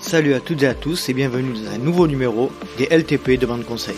Salut à toutes et à tous et bienvenue dans un nouveau numéro des LTP Demande Conseil.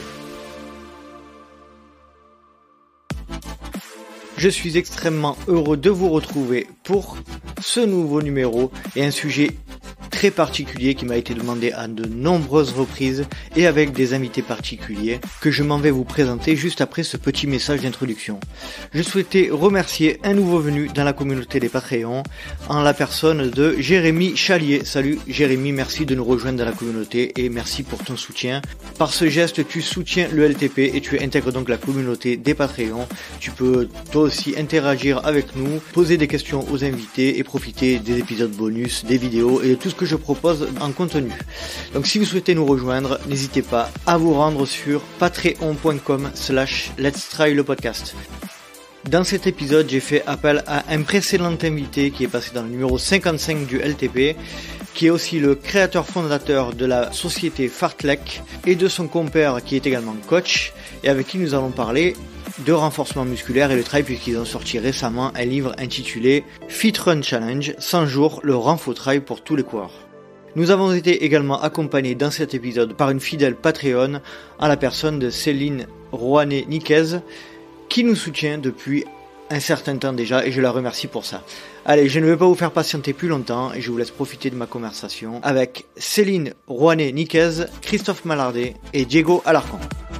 Je suis extrêmement heureux de vous retrouver pour ce nouveau numéro et un sujet très particulier qui m'a été demandé à de nombreuses reprises et avec des invités particuliers que je m'en vais vous présenter juste après ce petit message d'introduction. Je souhaitais remercier un nouveau venu dans la communauté des Patreons en la personne de Jérémy Chalier. Salut Jérémy, merci de nous rejoindre dans la communauté et merci pour ton soutien. Par ce geste, tu soutiens le LTP et tu intègres donc la communauté des Patreons. Tu peux toi aussi interagir avec nous, poser des questions aux invités et profiter des épisodes bonus, des vidéos et de tout ce que je propose en contenu. Donc si vous souhaitez nous rejoindre, n'hésitez pas à vous rendre sur patreon.com/Let's Try le podcast. Dans cet épisode, j'ai fait appel à un précédent invité qui est passé dans le numéro 55 du LTP, qui est aussi le créateur fondateur de la société Fartlek et de son compère qui est également coach et avec qui nous allons parler de renforcement musculaire et de trail puisqu'ils ont sorti récemment un livre intitulé Fit Run Challenge, 100 jours, le renfo trail pour tous les coureurs. Nous avons été également accompagnés dans cet épisode par une fidèle Patreon à la personne de Céline Rouanet-Niquez qui nous soutient depuis un certain temps déjà et je la remercie pour ça. Allez, je ne vais pas vous faire patienter plus longtemps et je vous laisse profiter de ma conversation avec Céline Rouanet-Niquez, Christophe Malardet et Diego Alarcon.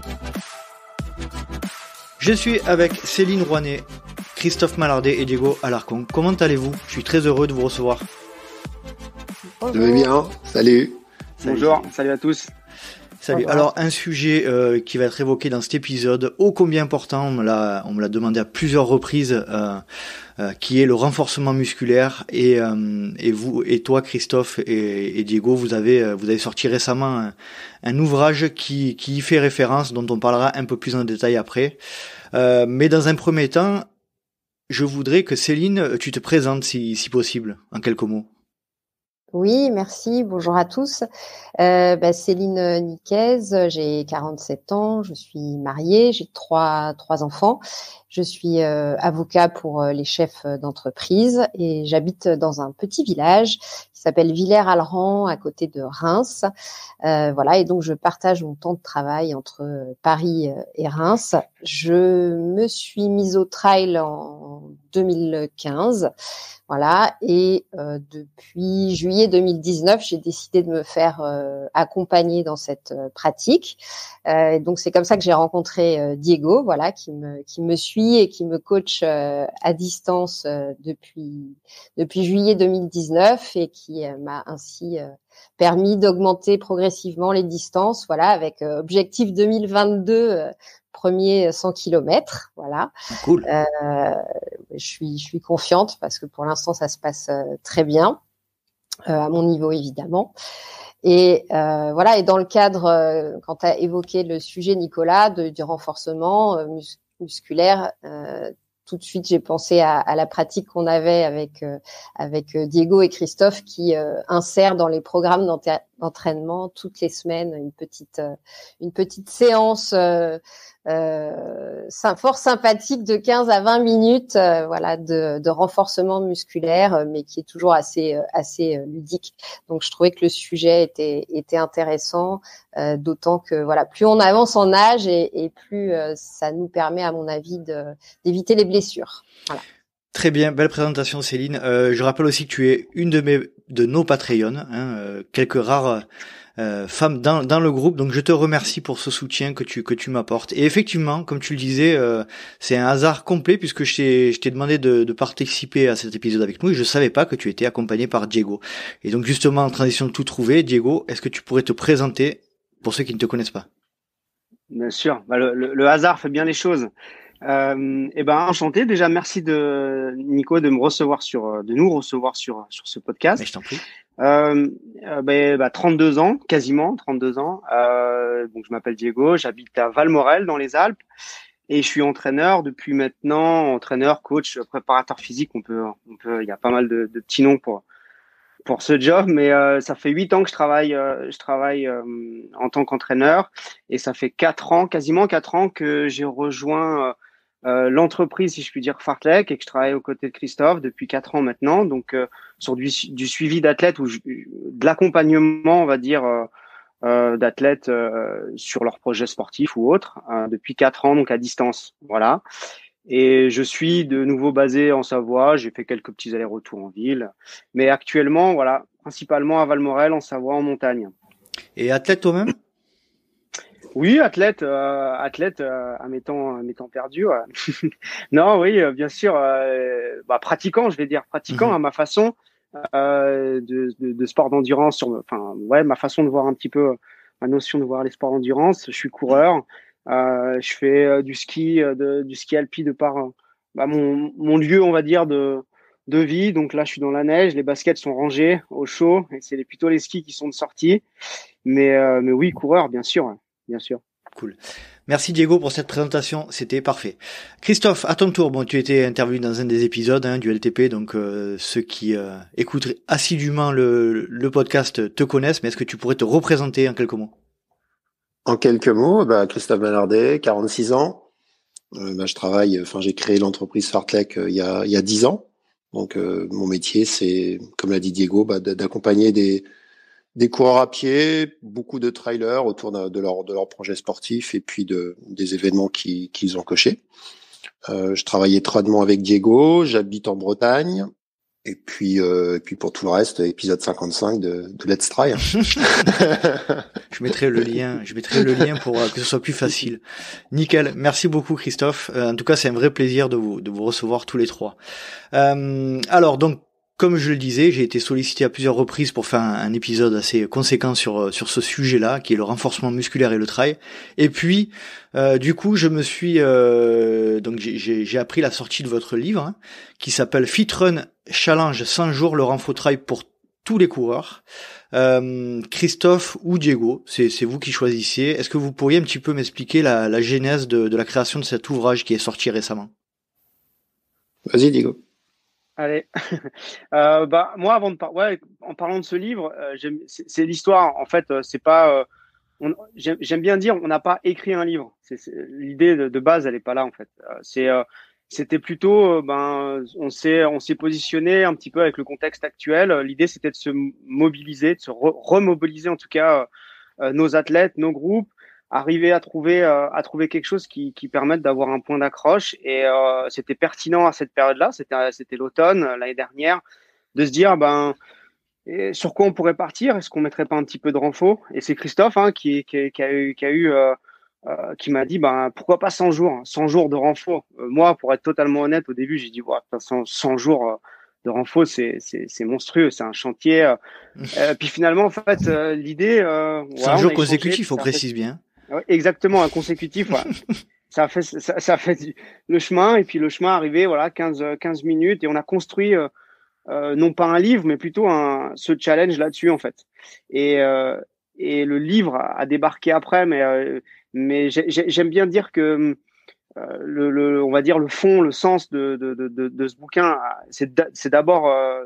Je suis avec Céline Rouanet, Christophe Malardet et Diego Alarcon. Comment allez-vous ? Je suis très heureux de vous recevoir. Je vais bien, salut. Bonjour, salut à tous. Salut. Alors un sujet qui va être évoqué dans cet épisode, ô combien important, on me l'a demandé à plusieurs reprises, qui est le renforcement musculaire et vous et toi Christophe et Diego, vous avez sorti récemment un ouvrage qui y fait référence, dont on parlera un peu plus en détail après. Mais dans un premier temps, je voudrais que Céline, tu te présentes si possible, en quelques mots. Oui, merci. Bonjour à tous. Céline Niquez, j'ai 47 ans, je suis mariée, j'ai trois enfants. Je suis avocat pour les chefs d'entreprise et j'habite dans un petit village qui s'appelle Villers-Alran à côté de Reims. Et donc je partage mon temps de travail entre Paris et Reims. Je me suis mise au trail en 2015. Voilà, et depuis juillet 2019, j'ai décidé de me faire accompagner dans cette pratique. Donc c'est comme ça que j'ai rencontré Diego, voilà, qui me suit et qui me coach à distance depuis juillet 2019 et qui m'a ainsi permis d'augmenter progressivement les distances, voilà, avec objectif 2022. Premier 100 km, voilà. Cool. Je suis confiante parce que pour l'instant ça se passe très bien à mon niveau évidemment. Et et dans le cadre, quand tu as évoqué le sujet Nicolas du renforcement musculaire, tout de suite j'ai pensé à la pratique qu'on avait avec Diego et Christophe qui insèrent dans les programmes d'entraînement toutes les semaines une petite séance fort sympathique de 15 à 20 minutes de renforcement musculaire mais qui est toujours assez ludique. Donc je trouvais que le sujet était intéressant, d'autant que plus on avance en âge et plus ça nous permet à mon avis d'éviter les blessures. Voilà. Très bien, belle présentation Céline. Je rappelle aussi que tu es une de nos Patreons, quelques rares femmes dans le groupe, donc je te remercie pour ce soutien que tu m'apportes. Et effectivement, comme tu le disais, c'est un hasard complet puisque je t'ai demandé de participer à cet épisode avec nous et je savais pas que tu étais accompagné par Diego. Et donc justement, en transition de tout trouver, Diego, est-ce que tu pourrais te présenter pour ceux qui ne te connaissent pas ? Bien sûr, le hasard fait bien les choses. Enchanté. Déjà, merci de Nico de nous recevoir sur ce podcast. Mais je t'en prie. 32 ans, quasiment 32 ans. Donc je m'appelle Diego, j'habite à Valmorel dans les Alpes et je suis entraîneur depuis maintenant, coach, préparateur physique. Il y a pas mal de petits noms pour ce job, mais ça fait 8 ans que je travaille en tant qu'entraîneur et ça fait quasiment 4 ans que j'ai rejoint l'entreprise, si je puis dire, Fartlek, et que je travaille aux côtés de Christophe depuis 4 ans maintenant, donc sur du suivi d'athlètes de l'accompagnement, on va dire, d'athlètes sur leurs projets sportifs ou autres depuis 4 ans, donc à distance. Voilà. Et je suis de nouveau basé en Savoie. J'ai fait quelques petits allers-retours en ville, mais actuellement, voilà, principalement à Valmorel, en Savoie, en montagne. Et athlète toi-même? Oui, athlète à mes temps perdus. Ouais. Non, oui, bien sûr. Pratiquant, je vais dire, pratiquant à ma façon de sport d'endurance. Ma façon de voir un petit peu ma notion de voir les sports d'endurance. Je suis coureur. Je fais du ski alpi de par mon lieu, on va dire de vie. Donc là, je suis dans la neige. Les baskets sont rangées au chaud et c'est plutôt les skis qui sont de sortie. Mais oui, coureur, bien sûr. Bien sûr. Cool. Merci Diego pour cette présentation, c'était parfait. Christophe, à ton tour, tu étais interviewé dans un des épisodes du LTP, donc ceux qui écoutent assidûment le podcast te connaissent, mais est-ce que tu pourrais te représenter en quelques mots? En quelques mots, Christophe Ballardet, 46 ans. Je travaille, j'ai créé l'entreprise Fartlek il y a 10 ans. Donc mon métier, c'est, comme l'a dit Diego, d'accompagner des coureurs à pied, beaucoup de trailers autour de leur projet sportif et puis des événements qu'ils ont cochés. Je travaille étroitement avec Diego, j'habite en Bretagne. Et puis pour tout le reste, épisode 55 de Let's Try. Je mettrai le lien pour que ce soit plus facile. Nickel. Merci beaucoup Christophe. En tout cas, c'est un vrai plaisir de vous recevoir tous les trois. Alors donc, comme je le disais, j'ai été sollicité à plusieurs reprises pour faire un épisode assez conséquent sur ce sujet-là, qui est le renforcement musculaire et le trail. Et puis, du coup, je me suis donc j'ai appris la sortie de votre livre qui s'appelle Fit Run Challenge 100 jours le renfo trail pour tous les coureurs. Christophe ou Diego, c'est vous qui choisissez. Est-ce que vous pourriez un petit peu m'expliquer la genèse de la création de cet ouvrage qui est sorti récemment? Vas-y Diego. Allez, moi en parlant de ce livre, c'est l'histoire. En fait, c'est pas. J'aime bien dire, on n'a pas écrit un livre. L'idée de base, elle est pas là en fait. C'était plutôt, on s'est positionné un petit peu avec le contexte actuel. L'idée, c'était de se mobiliser, de se remobiliser en tout cas nos athlètes, nos groupes, arriver à trouver quelque chose qui permette d'avoir un point d'accroche. Et c'était pertinent à cette période-là, c'était l'automne l'année dernière, de se dire et sur quoi on pourrait partir. Est-ce qu'on mettrait pas un petit peu de renfort? Et c'est Christophe qui m'a dit pourquoi pas 100 jours de renfort. Moi, pour être totalement honnête, au début j'ai dit 100 jours de renfort, c'est monstrueux, c'est un chantier. Puis finalement en fait l'idée 100 jours consécutifs, on précise bien. Exactement, un consécutif. Voilà. ça fait le chemin, et puis le chemin arrivé 15 minutes, et on a construit non pas un livre, mais plutôt ce challenge là-dessus en fait. Et le livre a débarqué après, mais j'aime bien dire que on va dire le fond, le sens de ce bouquin, c'est d'abord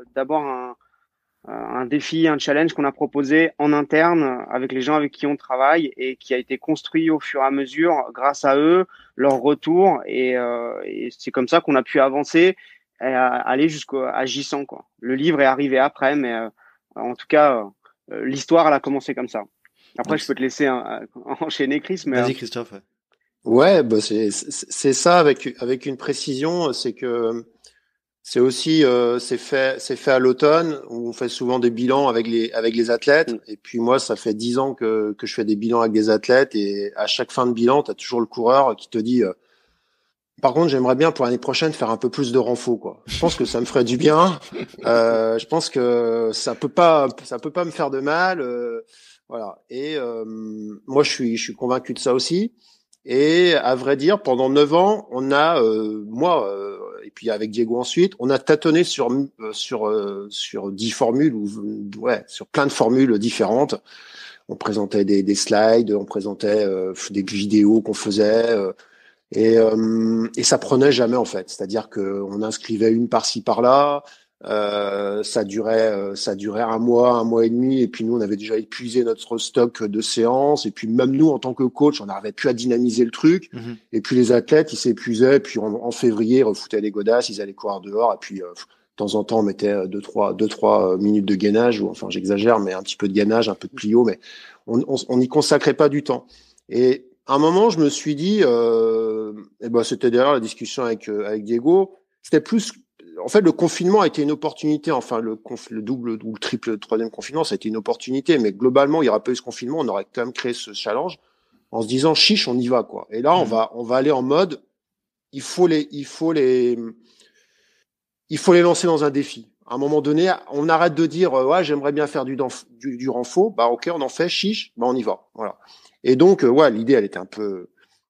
un défi, un challenge qu'on a proposé en interne avec les gens avec qui on travaille, et qui a été construit au fur et à mesure grâce à eux, leur retour, et c'est comme ça qu'on a pu avancer et aller jusqu'à J100 quoi. Le livre est arrivé après, mais en tout cas l'histoire elle a commencé comme ça. Après, je peux te laisser enchaîner Chris, mais vas-y Christophe. Ouais, c'est ça avec une précision, c'est que c'est aussi c'est fait à l'automne où on fait souvent des bilans avec les athlètes. Et puis moi, ça fait 10 ans que je fais des bilans avec des athlètes, et à chaque fin de bilan, tu as toujours le coureur qui te dit par contre, j'aimerais bien pour l'année prochaine faire un peu plus de renfo quoi. Je pense que ça me ferait du bien. Je pense que ça peut pas me faire de mal. Voilà. Et moi, je suis convaincu de ça aussi. Et à vrai dire, pendant 9 ans, on a et puis avec Diego ensuite, on a tâtonné sur 10 formules sur plein de formules différentes. On présentait des slides, on présentait des vidéos qu'on faisait et ça prenait jamais en fait. C'est-à-dire que on inscrivait une par-ci par-là. Ça durait un mois et demi, et puis nous on avait déjà épuisé notre stock de séances, et puis même nous en tant que coach on n'arrivait plus à dynamiser le truc. Et puis les athlètes ils s'épuisaient, puis en février ils refoutaient les godasses, ils allaient courir dehors, et puis temps en temps, on mettait deux, trois minutes de gainage, ou enfin, j'exagère, mais un petit peu de gainage, un peu de plio, mais on n'y consacrait pas du temps. Et à un moment, je me suis dit, et ben, c'était d'ailleurs la discussion avec Diego, c'était plus, en fait, le confinement a été une opportunité, enfin, le double ou le triple, le troisième confinement, ça a été une opportunité, mais globalement, il n'y aurait pas eu ce confinement, on aurait quand même créé ce challenge en se disant, chiche, on y va, quoi. Et là, on va aller en mode, il faut les lancer dans un défi. À un moment donné, on arrête de dire, ouais, j'aimerais bien faire du renfo, bah, ok, on en fait, chiche, bah, on y va, voilà. Et donc, ouais, l'idée, elle était un peu,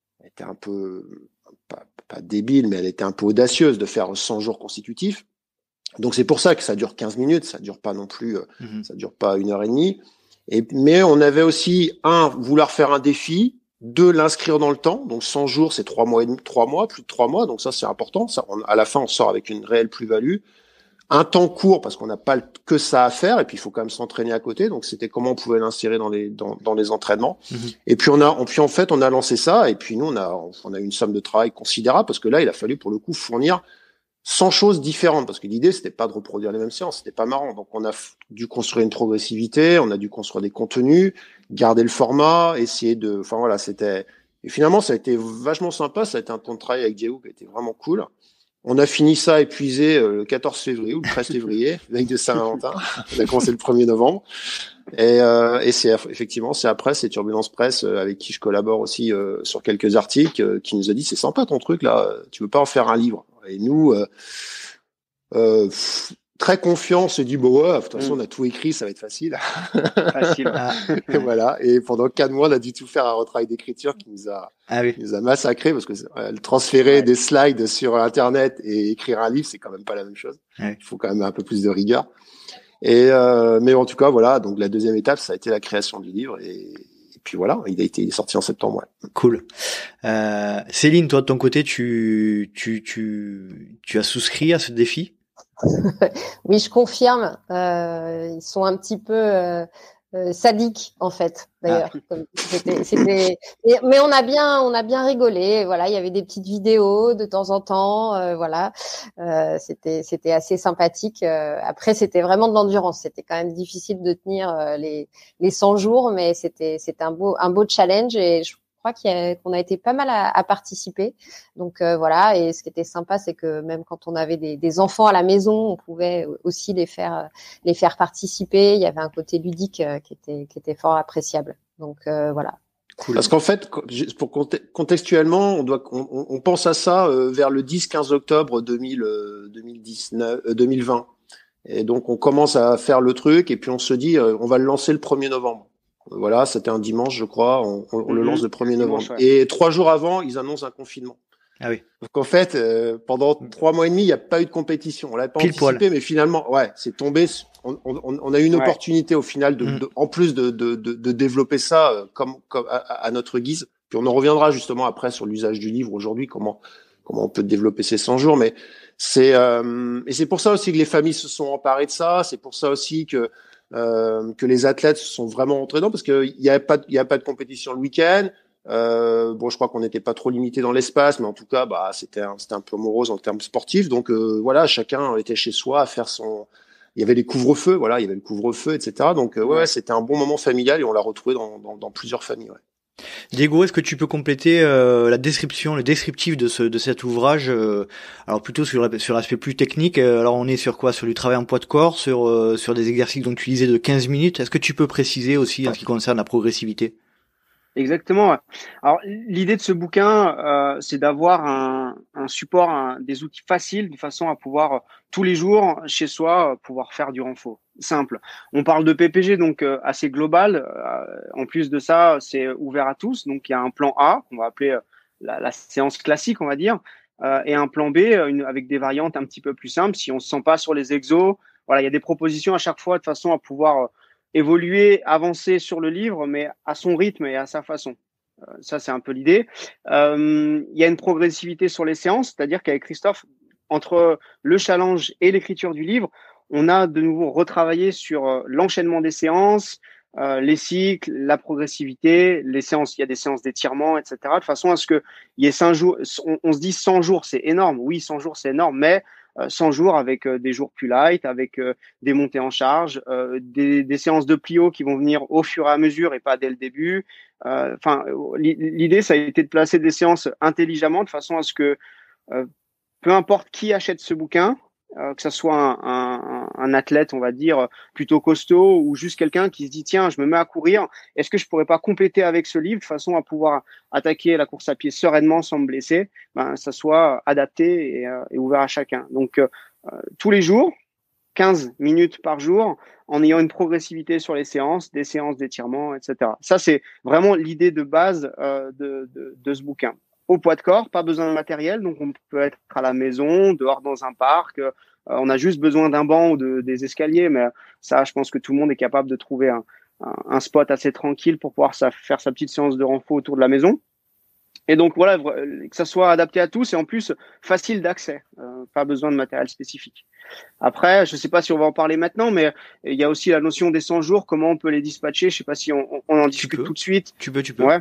pas débile, mais elle était un peu audacieuse de faire 100 jours consécutifs. Donc, c'est pour ça que ça dure 15 minutes, ça dure pas non plus, ça dure pas 1 heure et demie. Mais on avait aussi, vouloir faire un défi, 2, l'inscrire dans le temps. Donc, 100 jours, c'est 3 mois, plus de 3 mois. Donc, ça, c'est important. Ça, à la fin, on sort avec une réelle plus-value. Un temps court parce qu'on n'a pas que ça à faire et puis il faut quand même s'entraîner à côté. Donc c'était comment on pouvait l'insérer dans les entraînements. Et puis en fait on a lancé ça et puis nous on a une somme de travail considérable parce que là il a fallu pour le coup fournir 100 choses différentes parce que l'idée c'était pas de reproduire les mêmes séances, c'était pas marrant. Donc on a dû construire une progressivité, on a dû construire des contenus, garder le format, enfin voilà, et finalement ça a été vachement sympa, ça a été un temps de travail avec Diego qui a été vraiment cool. On a fini ça épuisé le 14 février ou le 13 février, veille de Saint-Valentin. On a commencé le 1er novembre. Et c'est effectivement, c'est Turbulence Presse avec qui je collabore aussi sur quelques articles qui nous a dit c'est sympa ton truc là, tu veux pas en faire un livre? Et nous, très confiant, on s'est dit bon ouais, de toute façon on a tout écrit, ça va être facile. Facile. Et voilà. Et pendant 4 mois, on a dû tout faire un retravail d'écriture qui nous a massacré parce que transférer des slides sur Internet et écrire un livre, c'est quand même pas la même chose. Il faut quand même un peu plus de rigueur. Mais en tout cas, voilà. Donc la deuxième étape, ça a été la création du livre et puis voilà, il est sorti en septembre. Ouais. Cool. Céline, toi de ton côté, tu as souscrit à ce défi? Oui, je confirme. Ils sont un petit peu sadiques en fait. D'ailleurs, mais on a bien rigolé. Voilà, il y avait des petites vidéos de temps en temps. Voilà, c'était assez sympathique. Après, c'était vraiment de l'endurance. C'était quand même difficile de tenir les 100 jours, mais c'était un beau challenge et je crois qu'on a été pas mal à participer. Donc voilà, et ce qui était sympa, c'est que même quand on avait des enfants à la maison, on pouvait aussi les faire participer. Il y avait un côté ludique qui était fort appréciable. Donc voilà. Cool. Parce qu'en fait, pour contextuellement, on pense à ça vers le 10-15 octobre 2020. Et donc on commence à faire le truc et puis on se dit on va le lancer le 1er novembre. Voilà, c'était un dimanche, je crois. On le lance le 1er novembre. Ouais. Et 3 jours avant, ils annoncent un confinement. Ah oui. Donc en fait, pendant 3 mois et demi, il n'y a pas eu de compétition. On l'avait pas anticipé, mais finalement, ouais, c'est tombé. On a eu une opportunité au final en plus de développer ça comme à notre guise. Puis on en reviendra justement après sur l'usage du livre aujourd'hui, comment on peut développer ces 100 jours. Mais et c'est pour ça aussi que les familles se sont emparées de ça. C'est pour ça aussi que les athlètes se sont vraiment rentrés dedans parce qu'il y a pas de compétition le week-end. Bon, je crois qu'on n'était pas trop limité dans l'espace, mais en tout cas, c'était un peu morose en termes sportifs. Donc voilà, chacun était chez soi à faire il y avait les couvre-feux, voilà, il y avait le couvre-feu, etc. Donc ouais, c'était un bon moment familial et on l'a retrouvé dans plusieurs familles. Ouais. Diego, est-ce que tu peux compléter la description, le descriptif de cet ouvrage alors plutôt sur l'aspect plus technique. Alors on est sur quoi? Sur du travail en poids de corps, sur des exercices dont tu disais de 15 minutes. Est-ce que tu peux préciser aussi en ce qui concerne la progressivité? Exactement. Alors l'idée de ce bouquin, c'est d'avoir un support, des outils faciles de façon à pouvoir tous les jours chez soi pouvoir faire du renfo. Simple. On parle de PPG donc assez global. En plus de ça, c'est ouvert à tous. Donc il y a un plan A qu'on va appeler la séance classique, on va dire, et un plan B avec des variantes un petit peu plus simples. Si on se sent pas sur les exos, voilà, il y a des propositions à chaque fois de façon à pouvoir évoluer, avancer sur le livre, mais à son rythme et à sa façon. Ça, c'est un peu l'idée. Il y a une progressivité sur les séances, c'est-à-dire qu'avec Christophe, entre le challenge et l'écriture du livre, on a de nouveau retravaillé sur l'enchaînement des séances, les cycles, la progressivité, les séances. Il y a des séances d'étirement, etc. De façon à ce que il y ait 5 jours. On se dit 100 jours, c'est énorme. Oui, 100 jours, c'est énorme, mais 100 jours avec des jours plus light, avec des montées en charge, des séances de plio qui vont venir au fur et à mesure et pas dès le début. Enfin, l'idée, ça a été de placer des séances intelligemment de façon à ce que peu importe qui achète ce bouquin, que ça soit un athlète, on va dire, plutôt costaud ou juste quelqu'un qui se dit tiens, je me mets à courir, est-ce que je pourrais pas compléter avec ce livre de façon à pouvoir attaquer la course à pied sereinement sans me blesser, ça soit adapté et ouvert à chacun. Donc tous les jours, 15 minutes par jour, en ayant une progressivité sur les séances, des séances d'étirement, etc. Ça, c'est vraiment l'idée de base de ce bouquin. Au poids de corps, pas besoin de matériel, donc on peut être à la maison, dehors dans un parc. On a juste besoin d'un banc ou des escaliers, mais ça, je pense que tout le monde est capable de trouver un spot assez tranquille pour pouvoir faire sa petite séance de renfort autour de la maison. Et donc voilà, que ça soit adapté à tous et en plus facile d'accès, pas besoin de matériel spécifique. Après, je sais pas si on va en parler maintenant, mais il y a aussi la notion des 100 jours, comment on peut les dispatcher. Je sais pas si on en discute tout de suite. Tu peux. Ouais.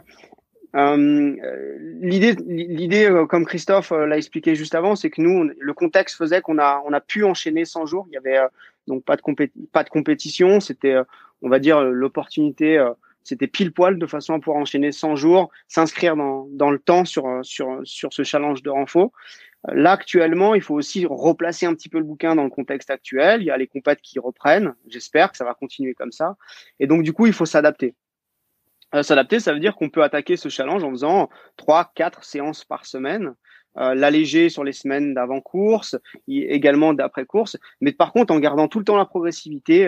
L'idée, comme Christophe l'a expliqué juste avant, c'est que nous, le contexte faisait qu'on a pu enchaîner 100 jours. Il y avait donc pas de compétition. C'était, on va dire, l'opportunité. C'était pile poil de façon à pouvoir enchaîner 100 jours, s'inscrire dans le temps sur ce challenge de renfort. Là, actuellement, il faut aussi replacer un petit peu le bouquin dans le contexte actuel. Il y a les compètes qui reprennent. J'espère que ça va continuer comme ça. Et donc, du coup, il faut s'adapter. S'adapter, ça veut dire qu'on peut attaquer ce challenge en faisant 3-4 séances par semaine, l'alléger sur les semaines d'avant-course, également d'après-course, mais par contre en gardant tout le temps la progressivité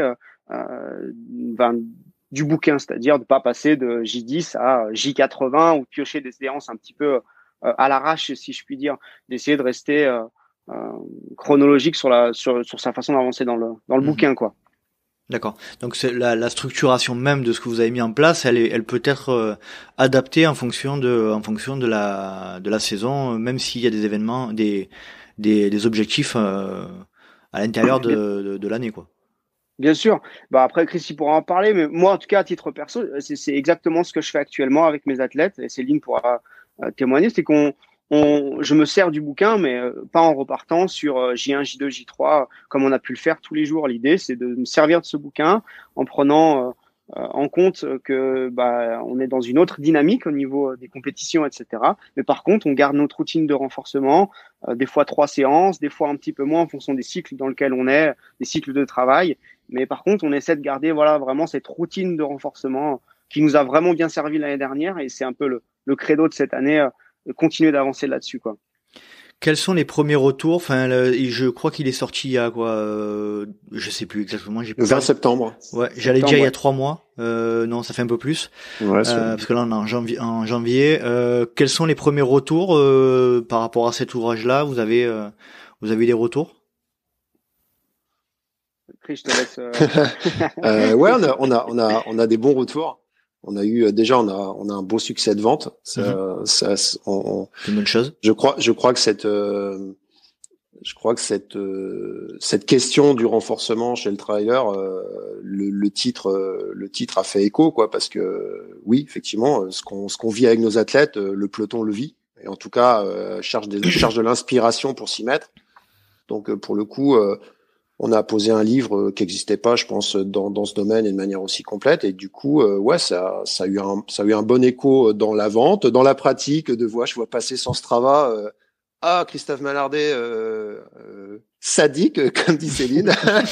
du bouquin, c'est-à-dire de pas passer de J10 à J80 ou piocher des séances un petit peu à l'arrache, si je puis dire, d'essayer de rester chronologique sur sa façon d'avancer dans le bouquin, quoi. D'accord. Donc c'est la structuration même de ce que vous avez mis en place, elle peut être adaptée en fonction de la saison, même s'il y a des événements, des objectifs à l'intérieur de l'année, quoi. Bien sûr. Après, Chris, il pourra en parler, mais moi, en tout cas, à titre perso, c'est exactement ce que je fais actuellement avec mes athlètes, et Céline pourra témoigner, c'est je me sers du bouquin, mais pas en repartant sur J1, J2, J3, comme on a pu le faire tous les jours. L'idée, c'est de me servir de ce bouquin en prenant en compte que on est dans une autre dynamique au niveau des compétitions, etc. Mais par contre, on garde notre routine de renforcement, des fois 3 séances, des fois un petit peu moins en fonction des cycles dans lesquels on est, des cycles de travail. Mais par contre, on essaie de garder vraiment cette routine de renforcement qui nous a vraiment bien servi l'année dernière, et c'est un peu le credo de cette année. Continuer d'avancer là-dessus, quoi. Quels sont les premiers retours? Enfin, je crois qu'il est sorti il y a quoi, je sais plus exactement. Le 20 septembre. Ouais, j'allais dire il y a 3 mois. Non, ça fait un peu plus. Ouais, parce que là on est en janvier. Quels sont les premiers retours par rapport à cet ouvrage-là? Vous avez des retours? Chris, je te laisse. Ouais, on a des bons retours. On a eu déjà on a un beau succès de vente. C'est une bonne chose. Je crois que cette question du renforcement chez le trailer, le titre a fait écho, quoi, parce que oui, effectivement, ce qu'on vit avec nos athlètes, le peloton le vit, et en tout cas charge de l'inspiration pour s'y mettre. Donc pour le coup, on a posé un livre qui n'existait pas, je pense, dans ce domaine et de manière aussi complète. Et du coup, ouais, ça a eu un bon écho dans la vente, dans la pratique. Je vois passer sur Strava, Christophe Malardet, sadique, comme dit Céline.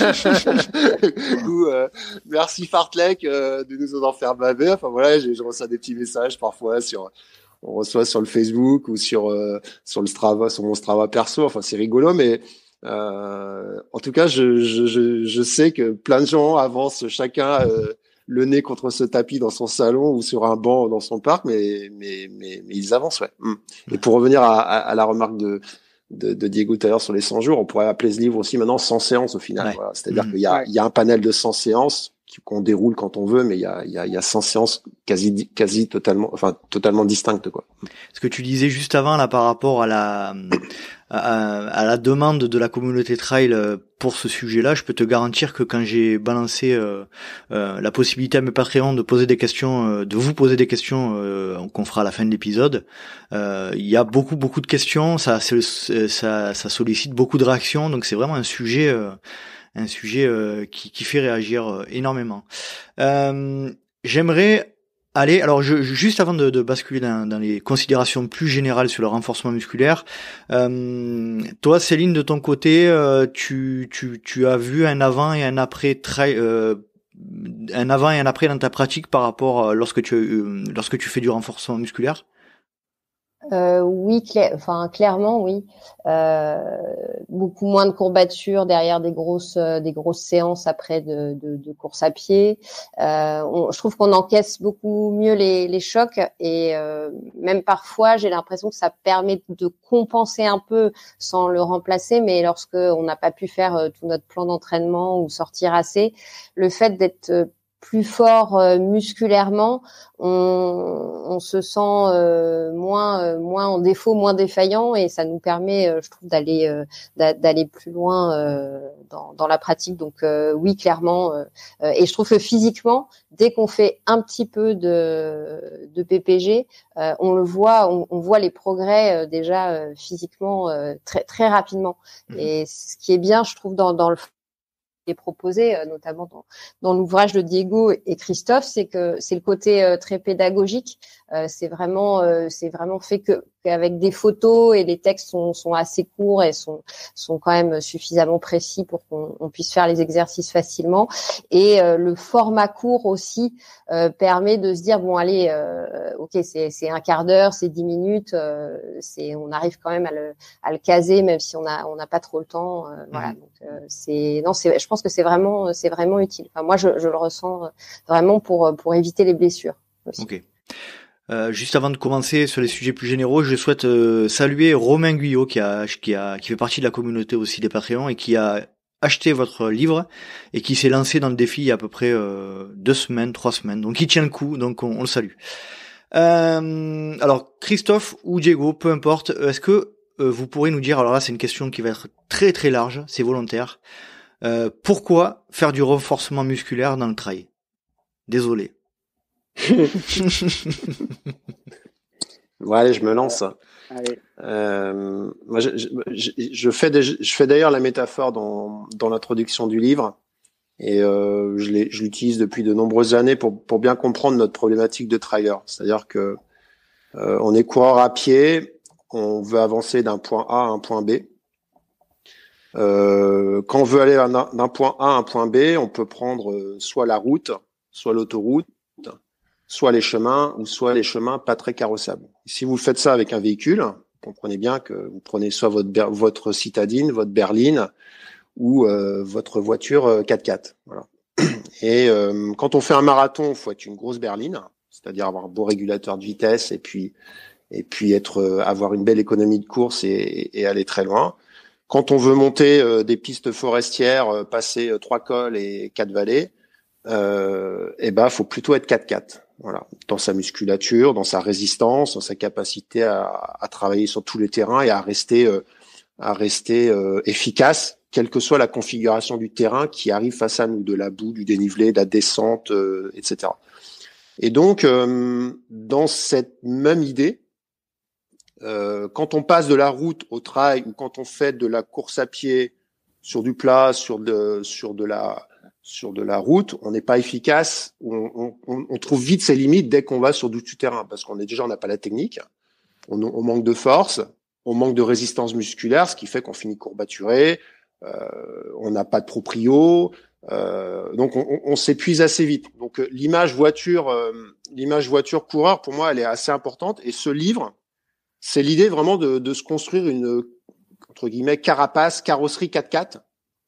Ou merci Fartlek de nous en faire baver. Enfin voilà, je reçois des petits messages parfois on reçoit sur le Facebook ou sur le Strava, sur mon Strava perso. Enfin c'est rigolo, mais en tout cas, je sais que plein de gens avancent chacun le nez contre ce tapis dans son salon ou sur un banc dans son parc, mais ils avancent, ouais. Et pour revenir à la remarque de Diego tout à l'heure sur les 100 jours, on pourrait appeler ce livre aussi maintenant 100 séances au final. Ouais. Voilà. C'est-à-dire qu'il y a un panel de 100 séances qu'on déroule quand on veut, mais il y a 100 séances quasi totalement distinctes, quoi. Ce que tu disais juste avant là par rapport à la demande de la communauté trail pour ce sujet-là, je peux te garantir que quand j'ai balancé la possibilité à mes Patreons de poser des questions, de vous poser des questions qu'on fera à la fin de l'épisode, il y a beaucoup de questions, ça sollicite beaucoup de réactions, donc c'est vraiment un sujet qui fait réagir énormément. J'aimerais aller, alors juste avant de basculer dans les considérations plus générales sur le renforcement musculaire, toi Céline, de ton côté, tu as vu un avant et un après dans ta pratique par rapport lorsque tu fais du renforcement musculaire? Oui, clairement, oui. Beaucoup moins de courbatures derrière des grosses séances après de course à pied. Je trouve qu'on encaisse beaucoup mieux les chocs et même parfois, j'ai l'impression que ça permet de compenser un peu sans le remplacer. Mais lorsque on n'a pas pu faire tout notre plan d'entraînement ou sortir assez, le fait d'être plus fort musculairement, on se sent moins en défaut, moins défaillant, et ça nous permet, je trouve, d'aller plus loin dans la pratique. Donc oui, clairement. Et je trouve que physiquement, dès qu'on fait un petit peu de PPG, on le voit, on voit les progrès déjà physiquement très très rapidement. Et ce qui est bien, je trouve, dans le est proposé, notamment dans l'ouvrage de Diego et Christophe, c'est que c'est le côté très pédagogique. C'est vraiment fait qu'avec des photos, et les textes sont assez courts et sont quand même suffisamment précis pour qu'on puisse faire les exercices facilement. Et le format court aussi permet de se dire bon allez, ok, c'est un quart d'heure, c'est 10 minutes, on arrive quand même à le caser, même si on n'a pas trop le temps. Voilà. Donc je pense que c'est vraiment utile. Enfin, moi je le ressens vraiment pour éviter les blessures aussi. Ok. Juste avant de commencer sur les sujets plus généraux, je souhaite saluer Romain Guyot qui fait partie de la communauté aussi des Patreons et qui a acheté votre livre et qui s'est lancé dans le défi il y a à peu près 2 semaines, 3 semaines. Donc il tient le coup, donc on le salue. Alors Christophe ou Diego, peu importe, est-ce que vous pourrez nous dire, alors là c'est une question qui va être très très large, c'est volontaire, pourquoi faire du renforcement musculaire dans le trail? Désolé. Bon, allez, je me lance. Allez. Moi, je fais d'ailleurs la métaphore dans l'introduction du livre, et je l'utilise depuis de nombreuses années pour bien comprendre notre problématique de trailer. C'est-à-dire que on est coureur à pied, on veut avancer d'un point A à un point B. Quand on veut aller d'un point A à un point B, on peut prendre soit la route, soit l'autoroute, soit les chemins, ou soit les chemins pas très carrossables. Si vous faites ça avec un véhicule, comprenez bien que vous prenez soit votre citadine, votre berline, ou votre voiture 4x4. Voilà. Et quand on fait un marathon, il faut être une grosse berline, c'est-à-dire avoir un beau régulateur de vitesse et puis avoir une belle économie de course et aller très loin. Quand on veut monter des pistes forestières, passer 3 cols et 4 vallées, faut plutôt être 4x4. Voilà, dans sa musculature, dans sa résistance, dans sa capacité à travailler sur tous les terrains et à rester efficace, quelle que soit la configuration du terrain qui arrive face à nous, de la boue, du dénivelé, de la descente, etc. Et donc, dans cette même idée, quand on passe de la route au trail, ou quand on fait de la course à pied sur du plat, sur de la route, on n'est pas efficace. On trouve vite ses limites dès qu'on va sur du terrain, parce on n'a pas la technique, on manque de force, on manque de résistance musculaire, ce qui fait qu'on finit courbaturé, on n'a pas de proprio, donc on s'épuise assez vite. Donc l'image voiture coureur, pour moi, elle est assez importante. Et ce livre, c'est l'idée vraiment de se construire une, entre guillemets, carrosserie 4x4.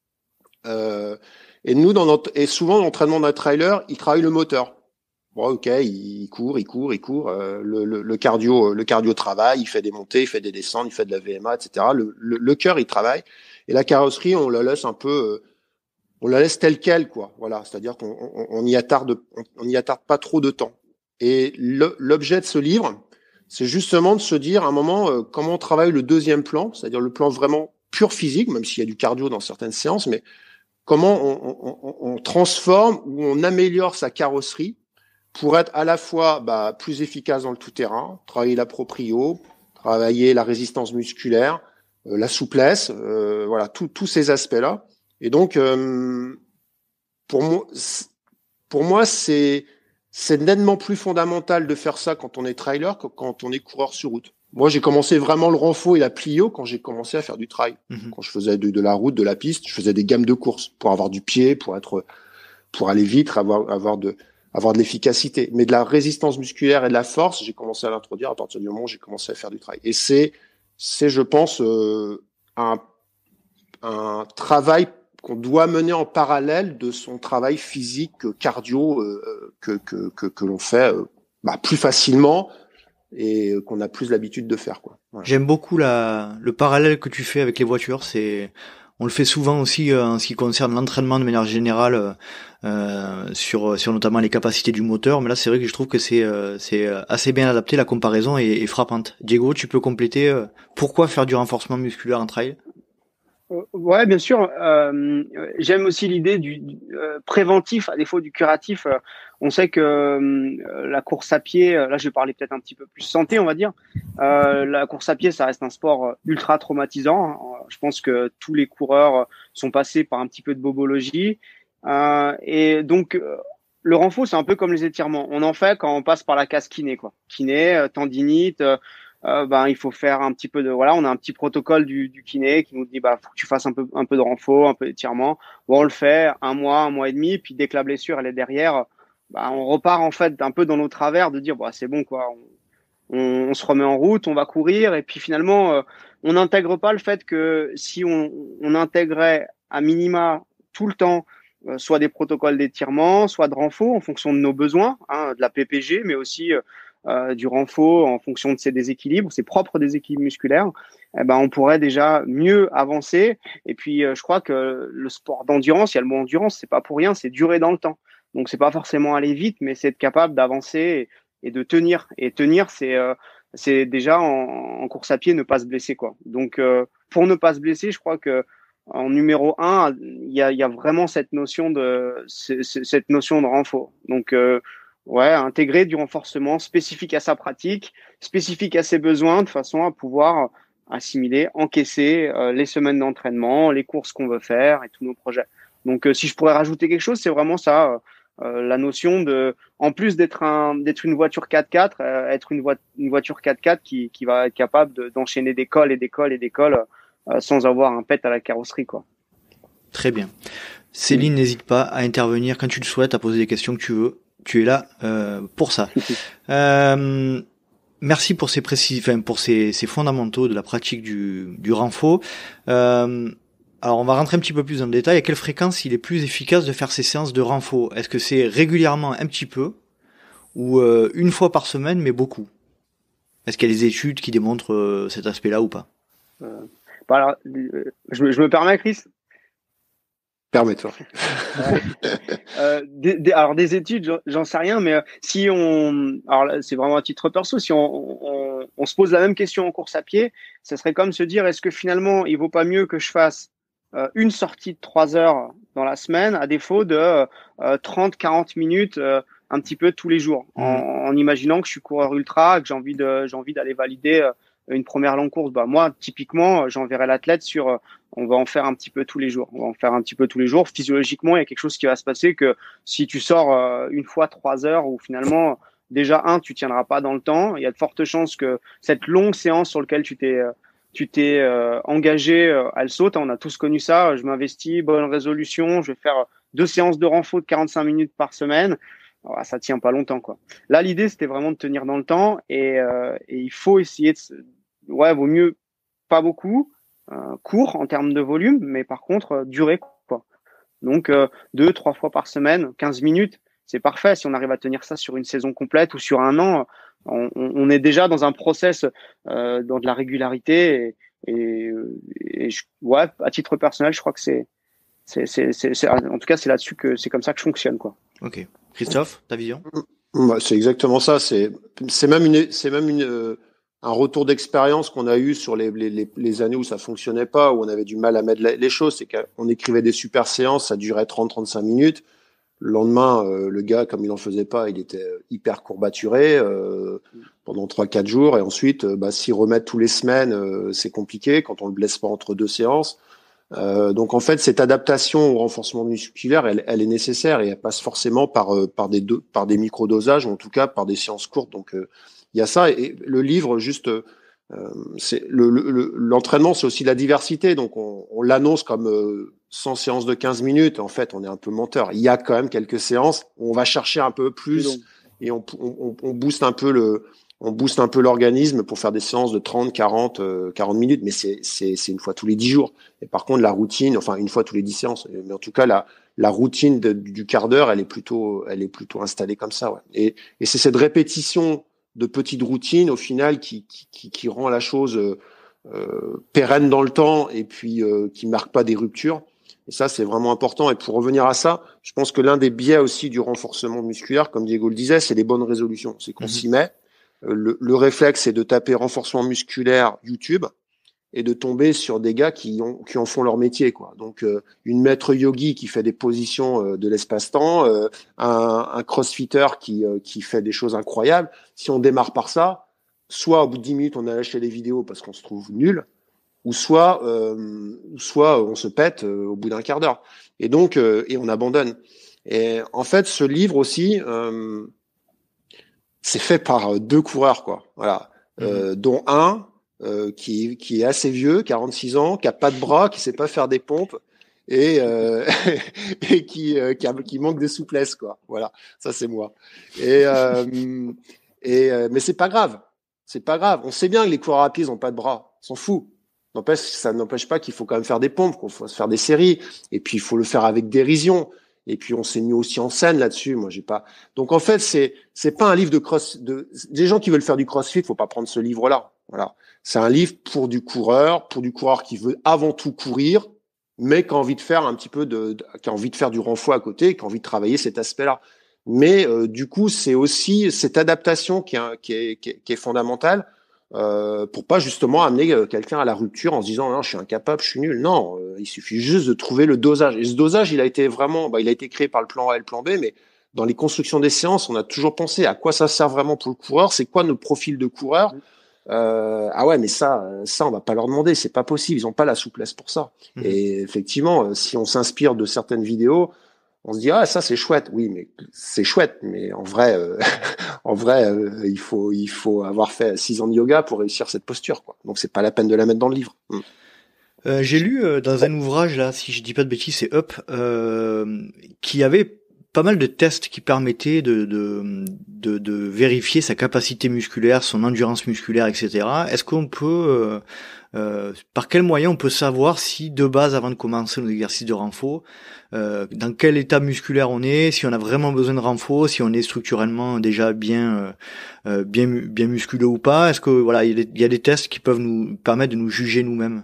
Et nous, souvent, dans l'entraînement d'un trailer, il travaille le moteur. Bon, ok, il court. Le cardio travaille, il fait des montées, il fait des descentes, il fait de la VMA, etc. Le cœur, il travaille. Et la carrosserie, on la laisse un peu on la laisse telle quelle, quoi. Voilà, c'est-à-dire on y attarde pas trop de temps. Et l'objet de ce livre, c'est justement de se dire à un moment comment on travaille le deuxième plan, c'est-à-dire le plan vraiment pur physique, même s'il y a du cardio dans certaines séances, mais comment on transforme ou on améliore sa carrosserie pour être à la fois plus efficace dans le tout-terrain, travailler la proprio, travailler la résistance musculaire, la souplesse, voilà, tous ces aspects-là. Et donc, pour moi, c'est nettement plus fondamental de faire ça quand on est trailer que quand on est coureur sur route. Moi, j'ai commencé vraiment le renfo et la plio quand j'ai commencé à faire du trail. Quand je faisais de la route, de la piste, je faisais des gammes de course pour avoir du pied, pour aller vite, avoir de l'efficacité. Mais de la résistance musculaire et de la force, j'ai commencé à l'introduire à partir du moment où j'ai commencé à faire du trail. Et c'est, je pense, un travail qu'on doit mener en parallèle de son travail physique cardio que l'on fait plus facilement et qu'on a plus l'habitude de faire, quoi. Voilà. J'aime beaucoup le parallèle que tu fais avec les voitures. On le fait souvent aussi en ce qui concerne l'entraînement de manière générale sur notamment les capacités du moteur. Mais là, c'est vrai que je trouve que c'est assez bien adapté. La comparaison est frappante. Diego, tu peux compléter pourquoi faire du renforcement musculaire en trail? Ouais, bien sûr. J'aime aussi l'idée du préventif à défaut du curatif. On sait que la course à pied, là je vais parler peut-être un petit peu plus santé, on va dire. La course à pied, ça reste un sport ultra traumatisant. Je pense que tous les coureurs sont passés par un petit peu de bobologie. Et donc, le renfo, c'est un peu comme les étirements. On en fait quand on passe par la case kiné, quoi. Kiné, tendinite. Il faut faire un petit peu de, voilà, on a un petit protocole du kiné qui nous dit, faut que tu fasses un peu de renfo, un peu d'étirement. Bon, on le fait un mois et demi, puis dès que la blessure, elle est derrière, on repart, en fait, un peu dans nos travers de dire, c'est bon, quoi. On se remet en route, on va courir, et puis finalement, on n'intègre pas le fait que si on intégrait à minima tout le temps, soit des protocoles d'étirement, soit de renfo en fonction de nos besoins, de la PPG, mais aussi, du renfo en fonction de ses déséquilibres, ses propres déséquilibres musculaires, on pourrait déjà mieux avancer. Et puis, je crois que le sport d'endurance, il y a le mot endurance, c'est pas pour rien, c'est durer dans le temps. Donc, c'est pas forcément aller vite, mais c'est être capable d'avancer et de tenir. Et tenir, c'est déjà en course à pied ne pas se blesser, quoi. Donc, pour ne pas se blesser, je crois que en numéro 1, il y a vraiment cette notion de renfo. Donc, intégrer du renforcement spécifique à sa pratique, spécifique à ses besoins, de façon à pouvoir assimiler, encaisser les semaines d'entraînement, les courses qu'on veut faire et tous nos projets. Donc, si je pourrais rajouter quelque chose, c'est vraiment ça, la notion de, en plus d'être une voiture 4x4, être une voiture 4x4 qui va être capable d'enchaîner des cols et des cols et des cols sans avoir un pet à la carrosserie, quoi. Très bien. Céline, n'hésite pas à intervenir quand tu le souhaites, à poser des questions que tu veux. Tu es là pour ça. Merci pour ces pour ces fondamentaux de la pratique du renfo. Alors on va rentrer un petit peu plus dans le détail. À quelle fréquence il est plus efficace de faire ces séances de renfo? Est-ce que c'est régulièrement un petit peu ou une fois par semaine mais beaucoup? Est-ce qu'il y a des études qui démontrent cet aspect-là ou pas? Alors, je me permets, Chris. Permets-toi. Alors des études, j'en sais rien, mais alors là, c'est vraiment à titre perso, si on se pose la même question en course à pied, ça serait comme se dire, est-ce que finalement il vaut pas mieux que je fasse une sortie de 3 heures dans la semaine à défaut de 30-40 minutes un petit peu tous les jours, en imaginant que je suis coureur ultra, que j'ai envie d'aller valider une première longue course. Moi, typiquement, j'enverrai l'athlète sur on va en faire un petit peu tous les jours. Physiologiquement, il y a quelque chose qui va se passer que si tu sors une fois 3 heures où finalement, déjà, tu tiendras pas dans le temps, il y a de fortes chances que cette longue séance sur laquelle tu t'es engagé, elle saute. On a tous connu ça. Je m'investis, bonne résolution. Je vais faire 2 séances de renfo de 45 minutes par semaine. Alors, ça tient pas longtemps, quoi. Là, l'idée, c'était vraiment de tenir dans le temps et il faut essayer vaut mieux pas beaucoup, court en termes de volume, mais par contre, durer, quoi. Donc, 2-3 fois par semaine, 15 minutes, c'est parfait. Si on arrive à tenir ça sur une saison complète ou sur un an, on est déjà dans un process, dans de la régularité à titre personnel, je crois que En tout cas, c'est là-dessus que c'est comme ça que je fonctionne, quoi. Ok. Christophe, ta vision? C'est exactement ça. C'est même un retour d'expérience qu'on a eu sur les années où ça fonctionnait pas, où on avait du mal à mettre les choses. C'est qu'on écrivait des super séances, ça durait 30-35 minutes. Le lendemain, le gars, comme il en faisait pas, il était hyper courbaturé pendant 3-4 jours. Et ensuite, s'y remettre tous les semaines, c'est compliqué quand on le blesse pas entre 2 séances. Donc en fait, cette adaptation au renforcement musculaire, elle est nécessaire et elle passe forcément par des micro-dosages, ou en tout cas par des séances courtes. Donc il y a ça. Et le livre, juste, c'est l'entraînement, c'est aussi la diversité. Donc on l'annonce comme 100 séances de 15 minutes. En fait, on est un peu menteur. Il y a quand même quelques séances où on va chercher un peu plus et on booste un peu l'organisme pour faire des séances de 30, 40 minutes, mais c'est une fois tous les 10 jours. Et par contre, la routine, enfin, une fois tous les 10 séances. Mais en tout cas, la routine du quart d'heure, elle est plutôt installée comme ça, ouais. Et c'est cette répétition de petites routines, au final, qui rend la chose, pérenne dans le temps et puis, qui marque pas des ruptures. Et ça, c'est vraiment important. Et pour revenir à ça, je pense que l'un des biais aussi du renforcement musculaire, comme Diego le disait, c'est les bonnes résolutions. C'est qu'on s'y met. Le réflexe, c'est de taper renforcement musculaire YouTube et de tomber sur des gars qui en font leur métier, quoi. Donc, une maître yogi qui fait des positions de l'espace-temps, un crossfitter qui fait des choses incroyables. Si on démarre par ça, soit au bout de 10 minutes, on a lâché les vidéos parce qu'on se trouve nul, ou soit on se pète au bout d'un quart d'heure. Et donc, et on abandonne. Et en fait, ce livre aussi, c'est fait par 2 coureurs, quoi. Voilà, dont un qui est assez vieux, 46 ans, qui a pas de bras, qui sait pas faire des pompes et et qui manque de souplesse, quoi. Voilà, ça c'est moi. Mais c'est pas grave. C'est pas grave. On sait bien que les coureurs à pied ils ont pas de bras. On s'en fout. Ça n'empêche pas qu'il faut quand même faire des pompes, qu'il faut se faire des séries, et puis il faut le faire avec dérision. Et puis on s'est mis aussi en scène là-dessus. Moi, j'ai pas. Donc en fait, c'est pas un livre des gens qui veulent faire du CrossFit. Faut pas prendre ce livre-là. Voilà, c'est un livre pour du coureur qui veut avant tout courir, mais qui a envie de faire un petit peu qui a envie de faire du renfort à côté, qui a envie de travailler cet aspect-là. Mais du coup, c'est aussi cette adaptation qui est fondamentale. Pour pas justement amener quelqu'un à la rupture en se disant non, je suis incapable, je suis nul. Non, il suffit juste de trouver le dosage. Et ce dosage, il a été créé par le plan A et le plan B, mais dans les constructions des séances, on a toujours pensé à quoi ça sert vraiment pour le coureur, c'est quoi nos profils de coureurs. Ah ouais, mais ça, on va pas leur demander, c'est pas possible, ils ont pas la souplesse pour ça. Et effectivement, si on s'inspire de certaines vidéos, on se dit ah ça c'est chouette, oui mais c'est chouette, mais en vrai, il faut avoir fait 6 ans de yoga pour réussir cette posture, quoi. Donc c'est pas la peine de la mettre dans le livre. J'ai lu dans un ouvrage là, si je dis pas de bêtises, c'est Up, qui avait pas mal de tests qui permettaient de vérifier sa capacité musculaire, son endurance musculaire, etc. Est-ce qu'on peut par quel moyen on peut savoir si de base, avant de commencer nos exercices de renfort, dans quel état musculaire on est, si on a vraiment besoin de renfort, si on est structurellement déjà bien musculeux ou pas? Est-ce que voilà, il y a des tests qui peuvent nous permettre de nous juger nous-mêmes?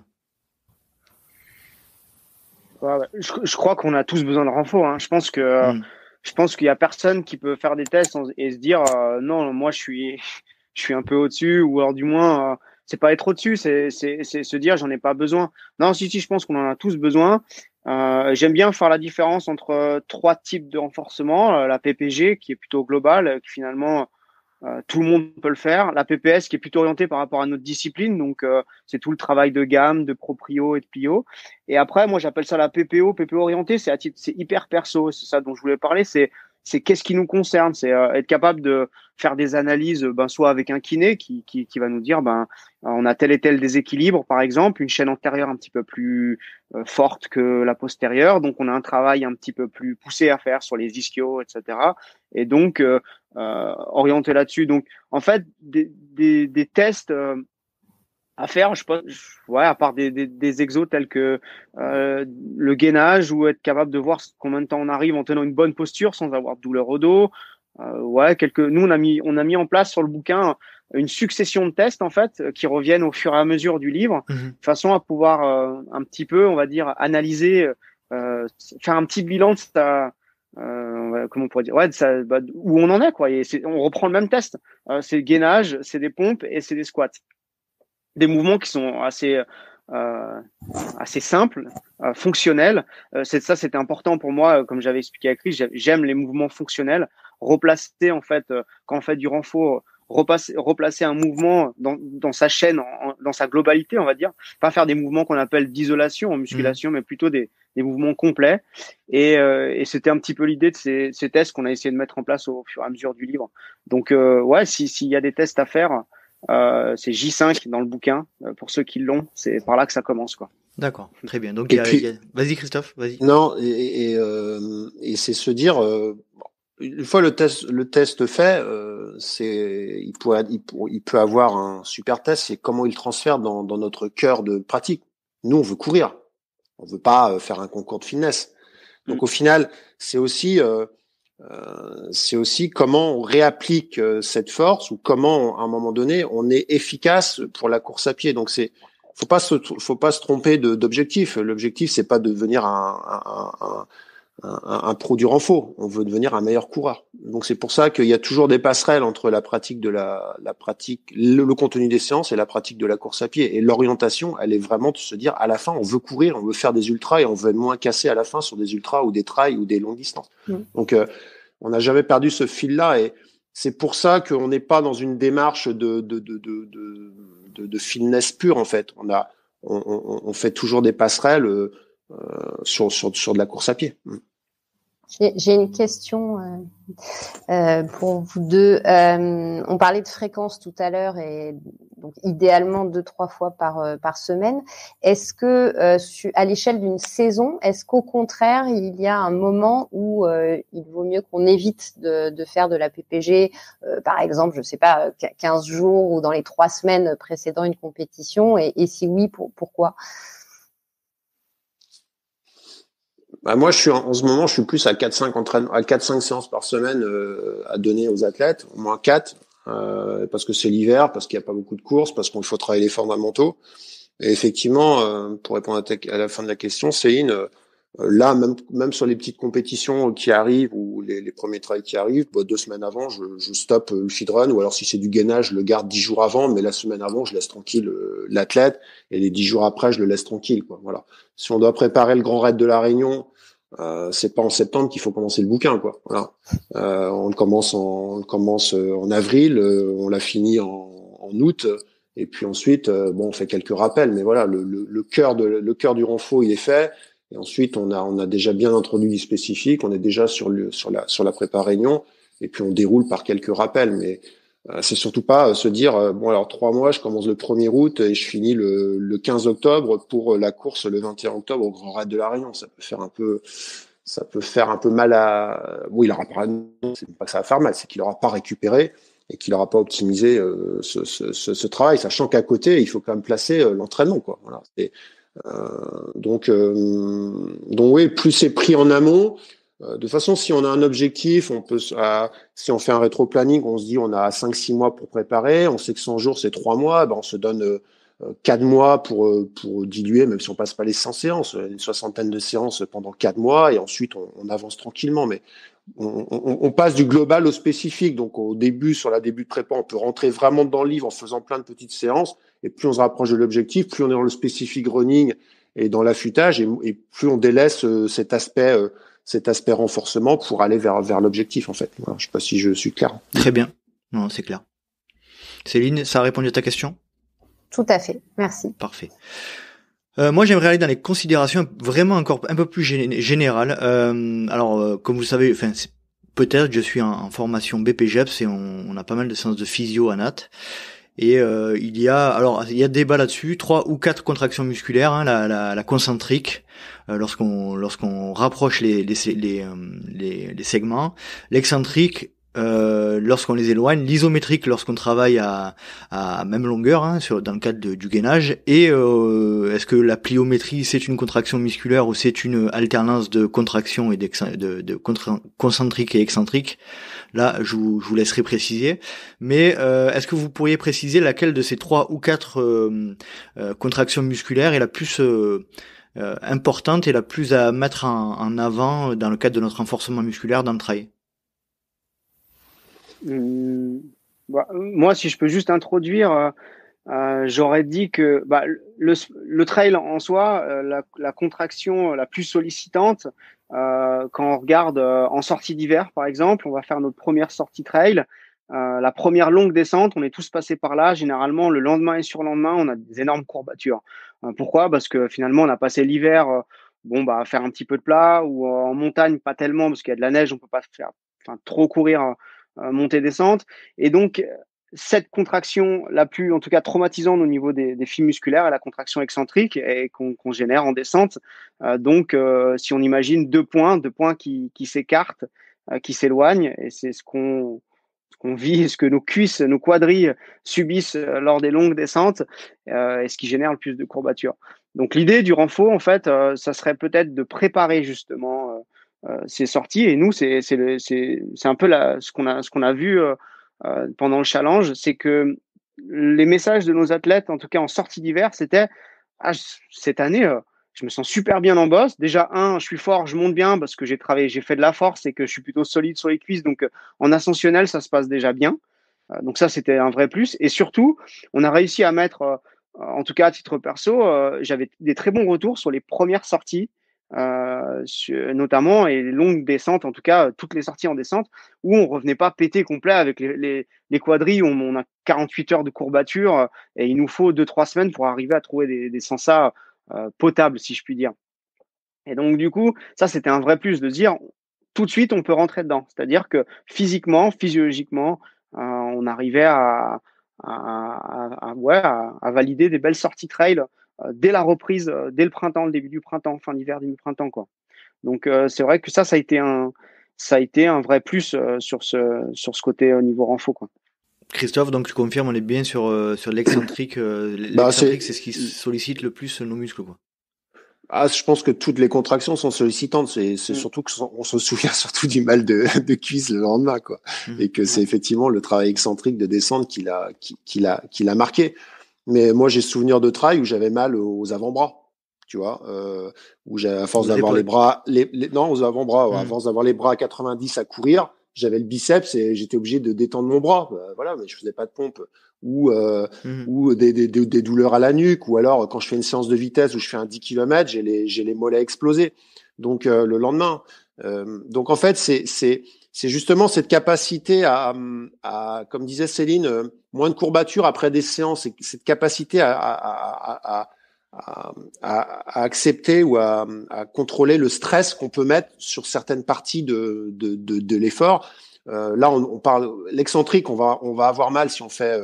Je crois qu'on a tous besoin de renfort, hein. Je pense qu'il y a personne qui peut faire des tests et se dire non, moi je suis un peu au-dessus, ou alors du moins c'est pas être au-dessus, c'est se dire j'en ai pas besoin. Non, si, je pense qu'on en a tous besoin. J'aime bien faire la différence entre 3 types de renforcement. La PPG qui est plutôt globale, qui finalement tout le monde peut le faire. La PPS qui est plutôt orientée par rapport à notre discipline, donc c'est tout le travail de gamme, de proprio et de plio. Et après, moi j'appelle ça la PPO orientée, c'est hyper perso, c'est ça dont je voulais parler, c'est qu'est-ce qui nous concerne, c'est être capable de faire des analyses, soit avec un kiné qui va nous dire on a tel et tel déséquilibre, par exemple, une chaîne antérieure un petit peu plus forte que la postérieure, donc on a un travail un petit peu plus poussé à faire sur les ischios, etc. Et donc orienté là-dessus. Donc en fait des tests à faire, je pense, à part des exos tels que le gainage, ou être capable de voir combien de temps on arrive en tenant une bonne posture sans avoir de douleur au dos. Nous on a mis en place sur le bouquin une succession de tests en fait qui reviennent au fur et à mesure du livre, de façon à pouvoir un petit peu, on va dire, analyser faire un petit bilan de ça. Comment on pourrait dire, où on en est, quoi. Et on reprend le même test. C'est le gainage, c'est des pompes et c'est des squats. Des mouvements qui sont assez simples, fonctionnels. C'était important pour moi, comme j'avais expliqué à Chris. J'aime les mouvements fonctionnels. Replacer, en fait, quand on fait du renfort, replacer un mouvement dans sa chaîne, dans sa globalité, on va dire. Pas faire des mouvements qu'on appelle d'isolation en musculation, mais plutôt des mouvements complets. Et c'était un petit peu l'idée de ces tests qu'on a essayé de mettre en place au fur et à mesure du livre. Donc, s'il y a des tests à faire, c'est J5 dans le bouquin. Pour ceux qui l'ont, c'est par là que ça commence, quoi. D'accord, très bien. Donc, vas-y Christophe, vas-y. Non, et c'est se dire, une fois le test fait, il peut avoir un super test, c'est comment il transfère dans notre cœur de pratique. Nous, on veut courir, on veut pas faire un concours de fitness. Donc au final, c'est aussi comment on réapplique cette force, ou comment à un moment donné on est efficace pour la course à pied. Donc faut pas se tromper d'objectif. L'objectif, c'est pas de devenir un pro du renfort. On veut devenir un meilleur coureur. Donc c'est pour ça qu'il y a toujours des passerelles entre la pratique de la pratique, le contenu des séances et la pratique de la course à pied. Et l'orientation, elle est vraiment de se dire, à la fin, on veut courir, on veut faire des ultras et on veut être moins cassé à la fin sur des ultras ou des trails ou des longues distances. Donc on n'a jamais perdu ce fil-là, et c'est pour ça qu'on n'est pas dans une démarche de fitness pure, en fait. On fait toujours des passerelles sur de la course à pied. J'ai une question pour vous deux. On parlait de fréquence tout à l'heure, et donc idéalement 2-3 fois par semaine. Est-ce que à l'échelle d'une saison, est-ce qu'au contraire il y a un moment où il vaut mieux qu'on évite de faire de la PPG, par exemple, je sais pas, 15 jours ou dans les 3 semaines précédant une compétition, et si oui, pourquoi? Bah moi, en ce moment, je suis plus à 4-5 séances par semaine à donner aux athlètes, au moins 4, parce que c'est l'hiver, parce qu'il n'y a pas beaucoup de courses, parce qu'il faut travailler les fondamentaux. Et effectivement, pour répondre à la fin de la question, Céline, là, même sur les petites compétitions qui arrivent, ou les premiers trails qui arrivent, 2 semaines avant, je stoppe le feed run, ou alors si c'est du gainage, je le garde 10 jours avant, mais la semaine avant, je laisse tranquille l'athlète, et les 10 jours après, je le laisse tranquille, quoi. Voilà. Si on doit préparer le Grand Raid de la Réunion, c'est pas en septembre qu'il faut commencer le bouquin, quoi. Voilà. On le commence en avril, on l'a fini en août, et puis ensuite, on fait quelques rappels, mais voilà, le cœur du renfort, il est fait. Et ensuite, on a déjà bien introduit du spécifique, on est déjà sur la prépa réunion, et puis on déroule par quelques rappels. Mais c'est surtout pas se dire alors 3 mois, je commence le 1er août et je finis le 15 octobre pour la course le 21 octobre au Grand Raid de la Réunion. Ça peut faire un peu mal à. Oui, il aura pas. C'est pas que ça va faire mal, c'est qu'il aura pas récupéré et qu'il aura pas optimisé ce travail, sachant qu'à côté, il faut quand même placer l'entraînement, quoi. Voilà. Donc oui, plus c'est pris en amont. De toute façon, si on a un objectif, si on fait un rétro-planning, on se dit on a 5-6 mois pour préparer, on sait que 100 jours c'est 3 mois, on se donne 4 mois pour diluer, même si on passe pas les 100 séances, une 60aine de séances pendant 4 mois, et ensuite on avance tranquillement. Mais on passe du global au spécifique. Donc au début, sur la début de prépa, on peut rentrer vraiment dans le livre en faisant plein de petites séances, et plus on se rapproche de l'objectif, plus on est dans le spécifique running et dans l'affûtage, et plus on délaisse cet aspect renforcement pour aller vers l'objectif, en fait. Voilà, je sais pas si je suis clair. Très bien. Non, c'est clair. Céline, ça a répondu à ta question? Tout à fait. Merci. Parfait. Moi, j'aimerais aller dans les considérations vraiment encore un peu plus générales. Comme vous savez, peut-être, je suis en formation BPGEPS et on a pas mal de séances de physio à Nat. Et il y a débat là-dessus, 3 ou 4 contractions musculaires, hein, la concentrique lorsqu'on rapproche les segments, l'excentrique lorsqu'on les éloigne, l'isométrique lorsqu'on travaille à même longueur, hein, dans le cadre du gainage, et est-ce que la pliométrie c'est une contraction musculaire ou c'est une alternance de contraction et de concentrique et excentrique? Là, je vous laisserai préciser. Mais est-ce que vous pourriez préciser laquelle de ces 3 ou 4 contractions musculaires est la plus importante et la plus à mettre en avant dans le cadre de notre renforcement musculaire dans le trail? Moi, si je peux juste introduire, j'aurais dit que le trail en soi, la contraction la plus sollicitante, quand on regarde en sortie d'hiver, par exemple, on va faire notre première sortie trail. La première longue descente, on est tous passés par là. Généralement, le lendemain et surlendemain, on a des énormes courbatures. Pourquoi? Parce que finalement, on a passé l'hiver, à faire un petit peu de plat, ou en montagne, pas tellement, parce qu'il y a de la neige, on peut pas trop courir, montée-descente. Et donc, cette contraction la plus, en tout cas, traumatisante au niveau des fibres musculaires est la contraction excentrique et qu'on génère en descente. Si on imagine deux points qui s'écartent, qui s'éloignent, et c'est ce qu'on vit, ce que nos cuisses, nos quadrilles subissent lors des longues descentes, et ce qui génère le plus de courbatures. Donc l'idée du renfort, en fait, ça serait peut-être de préparer justement ces sorties. Et nous, c'est un peu ce qu'on a vu pendant le challenge, c'est que les messages de nos athlètes, en tout cas en sortie d'hiver, c'était cette année, je me sens super bien en bosse. Déjà, je suis fort, je monte bien parce que j'ai travaillé, j'ai fait de la force et que je suis plutôt solide sur les cuisses. Donc, en ascensionnel, ça se passe déjà bien. Donc ça, c'était un vrai plus. Et surtout, on a réussi à mettre, en tout cas à titre perso, j'avais des très bons retours sur les premières sorties, notamment, et les longues descentes, en tout cas toutes les sorties en descente, où on revenait pas pété complet avec les quadrilles, où on a 48 heures de courbature, et il nous faut 2-3 semaines pour arriver à trouver des sensas potables, si je puis dire. Et donc du coup, ça c'était un vrai plus de dire tout de suite on peut rentrer dedans. C'est-à-dire que physiquement, physiologiquement, on arrivait à valider des belles sorties trail dès la reprise, dès le printemps, le début du printemps, fin d'hiver, début printemps, quoi. Donc c'est vrai que ça a été un vrai plus sur ce côté au niveau renfo, quoi. Christophe, donc tu confirmes, on est bien sur l'excentrique. L'excentrique, c'est ce qui sollicite le plus nos muscles, quoi. Je pense que toutes les contractions sont sollicitantes. C'est surtout qu'on se souvient surtout du mal de cuisse le lendemain, quoi. Et que c'est effectivement le travail excentrique de descente qui l'a marqué. Mais moi, j'ai souvenir de trail où j'avais mal aux avant-bras, tu vois, où j'avais, à force d'avoir les bras, non, aux avant-bras, à force d'avoir les bras à 90 à courir, j'avais le biceps et j'étais obligé de détendre mon bras. Voilà, mais je faisais pas de pompe. Ou des douleurs à la nuque, ou alors quand je fais une séance de vitesse où je fais un 10 km, j'ai les mollets explosés. Donc le lendemain. Donc en fait, c'est justement cette capacité à comme disait Céline, moins de courbatures après des séances, et cette capacité à accepter ou à contrôler le stress qu'on peut mettre sur certaines parties de l'effort. Là, on parle l'excentrique, on va avoir mal si on fait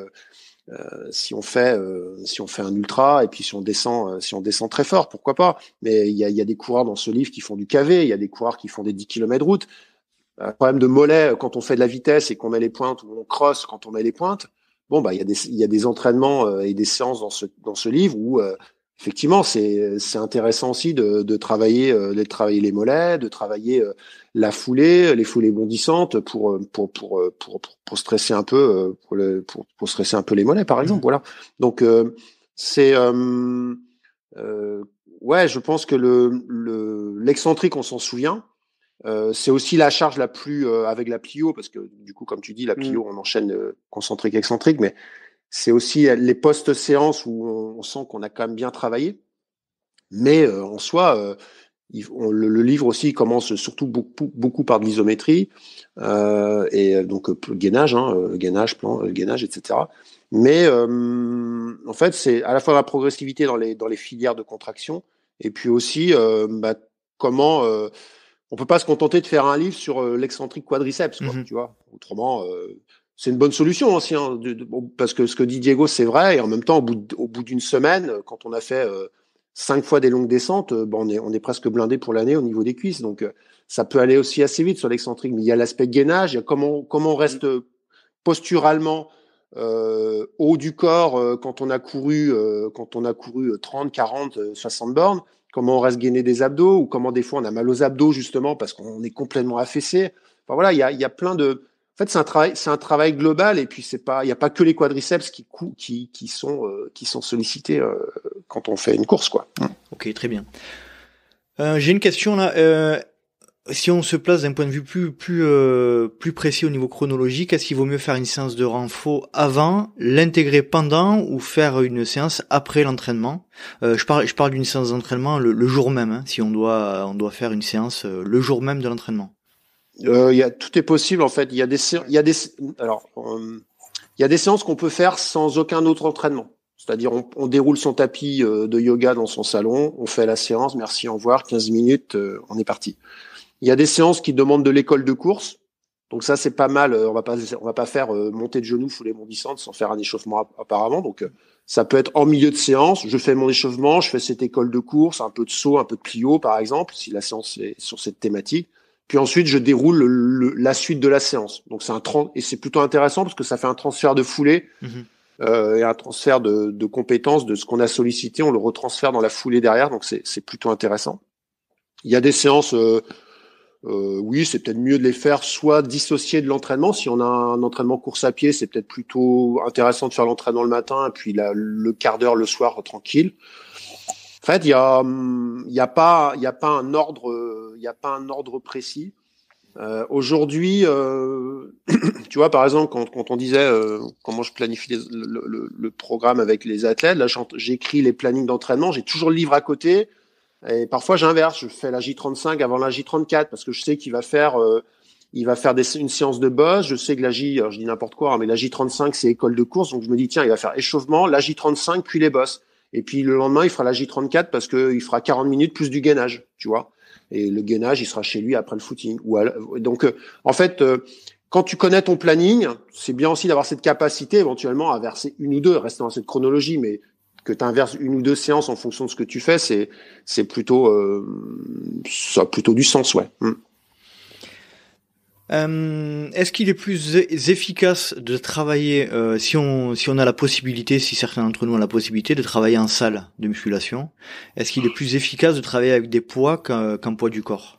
un ultra, et puis si on descend très fort, pourquoi pas. Mais il y a des coureurs dans ce livre qui font du KV, il y a des coureurs qui font des 10 km route. Problème de mollet quand on fait de la vitesse et qu'on met les pointes, ou on crosse quand on met les pointes. Bon, il y a des entraînements et des séances dans ce livre où effectivement c'est intéressant aussi de travailler les mollets, de travailler la foulée, les foulées bondissantes pour stresser un peu pour stresser un peu les mollets, par exemple. Voilà. Donc je pense que l'excentrique, on s'en souvient. C'est aussi la charge la plus avec la plio, parce que du coup, comme tu dis, la plio, on enchaîne concentrique, excentrique, mais c'est aussi les post-séances où on sent qu'on a quand même bien travaillé. Mais en soi, le livre aussi commence surtout beaucoup par de l'isométrie, et donc gainage, gainage, etc. Mais en fait, c'est à la fois la progressivité dans les filières de contraction, et puis aussi comment on peut pas se contenter de faire un livre sur l'excentrique quadriceps, quoi, tu vois. Autrement, c'est une bonne solution aussi, hein, parce que ce que dit Diego, c'est vrai, et en même temps, au bout d'une semaine, quand on a fait 5 fois des longues descentes, on est presque blindé pour l'année au niveau des cuisses. Donc, ça peut aller aussi assez vite sur l'excentrique. Mais il y a l'aspect gainage, il y a comment on reste posturalement haut du corps quand on a couru 30, 40, 60 bornes. Comment on reste gainé des abdos, ou comment des fois on a mal aux abdos justement parce qu'on est complètement affaissé. Enfin voilà, il y a plein de. fait, c'est un travail global, et puis il n'y a pas que les quadriceps qui sont sollicités quand on fait une course, quoi. Ok, très bien. J'ai une question là. Si on se place d'un point de vue plus précis au niveau chronologique, est-ce qu'il vaut mieux faire une séance de renfo avant, l'intégrer pendant, ou faire une séance après l'entraînement? Je parle d'une séance d'entraînement le jour même, hein, si on doit faire une séance le jour même de l'entraînement. Tout est possible, en fait. Il y a des séances qu'on peut faire sans aucun autre entraînement. C'est-à-dire, on déroule son tapis de yoga dans son salon, on fait la séance, merci, au revoir, 15 minutes, on est parti. Il y a des séances qui demandent de l'école de course. Donc ça, c'est pas mal. On va pas faire monter de genoux, fouler mondissante sans faire un échauffement auparavant. Donc ça peut être en milieu de séance. Je fais mon échauffement, je fais cette école de course, un peu de saut, un peu de plio, par exemple, si la séance est sur cette thématique. Puis ensuite, je déroule la suite de la séance. Donc et c'est plutôt intéressant parce que ça fait un transfert de foulée et un transfert de compétences de ce qu'on a sollicité. On le retransfère dans la foulée derrière. Donc c'est plutôt intéressant. Il y a des séances. Oui, c'est peut-être mieux de les faire soit dissociés de l'entraînement. Si on a un entraînement course à pied, c'est peut-être plutôt intéressant de faire l'entraînement le matin et puis le quart d'heure le soir tranquille. En fait, il y a pas un ordre précis. Aujourd'hui, tu vois, par exemple, quand on disait comment je planifie le programme avec les athlètes, là, j'écris les plannings d'entraînement, j'ai toujours le livre à côté. Et parfois j'inverse, je fais la J35 avant la J34 parce que je sais qu'il va faire une séance de boss. Je sais que alors je dis n'importe quoi, hein, mais la J35 c'est école de course, donc je me dis tiens, il va faire échauffement, la J35 puis les boss. Et puis le lendemain il fera la J34 parce que il fera 40 minutes plus du gainage, tu vois. Et le gainage il sera chez lui après le footing. Donc en fait quand tu connais ton planning, c'est bien aussi d'avoir cette capacité éventuellement à verser une ou deux, rester dans cette chronologie, mais que tu inverses une ou deux séances en fonction de ce que tu fais, c'est plutôt ça a plutôt du sens, ouais. Est-ce qu'il est plus efficace de travailler si on a la possibilité, si certains d'entre nous ont la possibilité de travailler en salle de musculation, est-ce qu'il est plus efficace de travailler avec des poids qu'un poids du corps?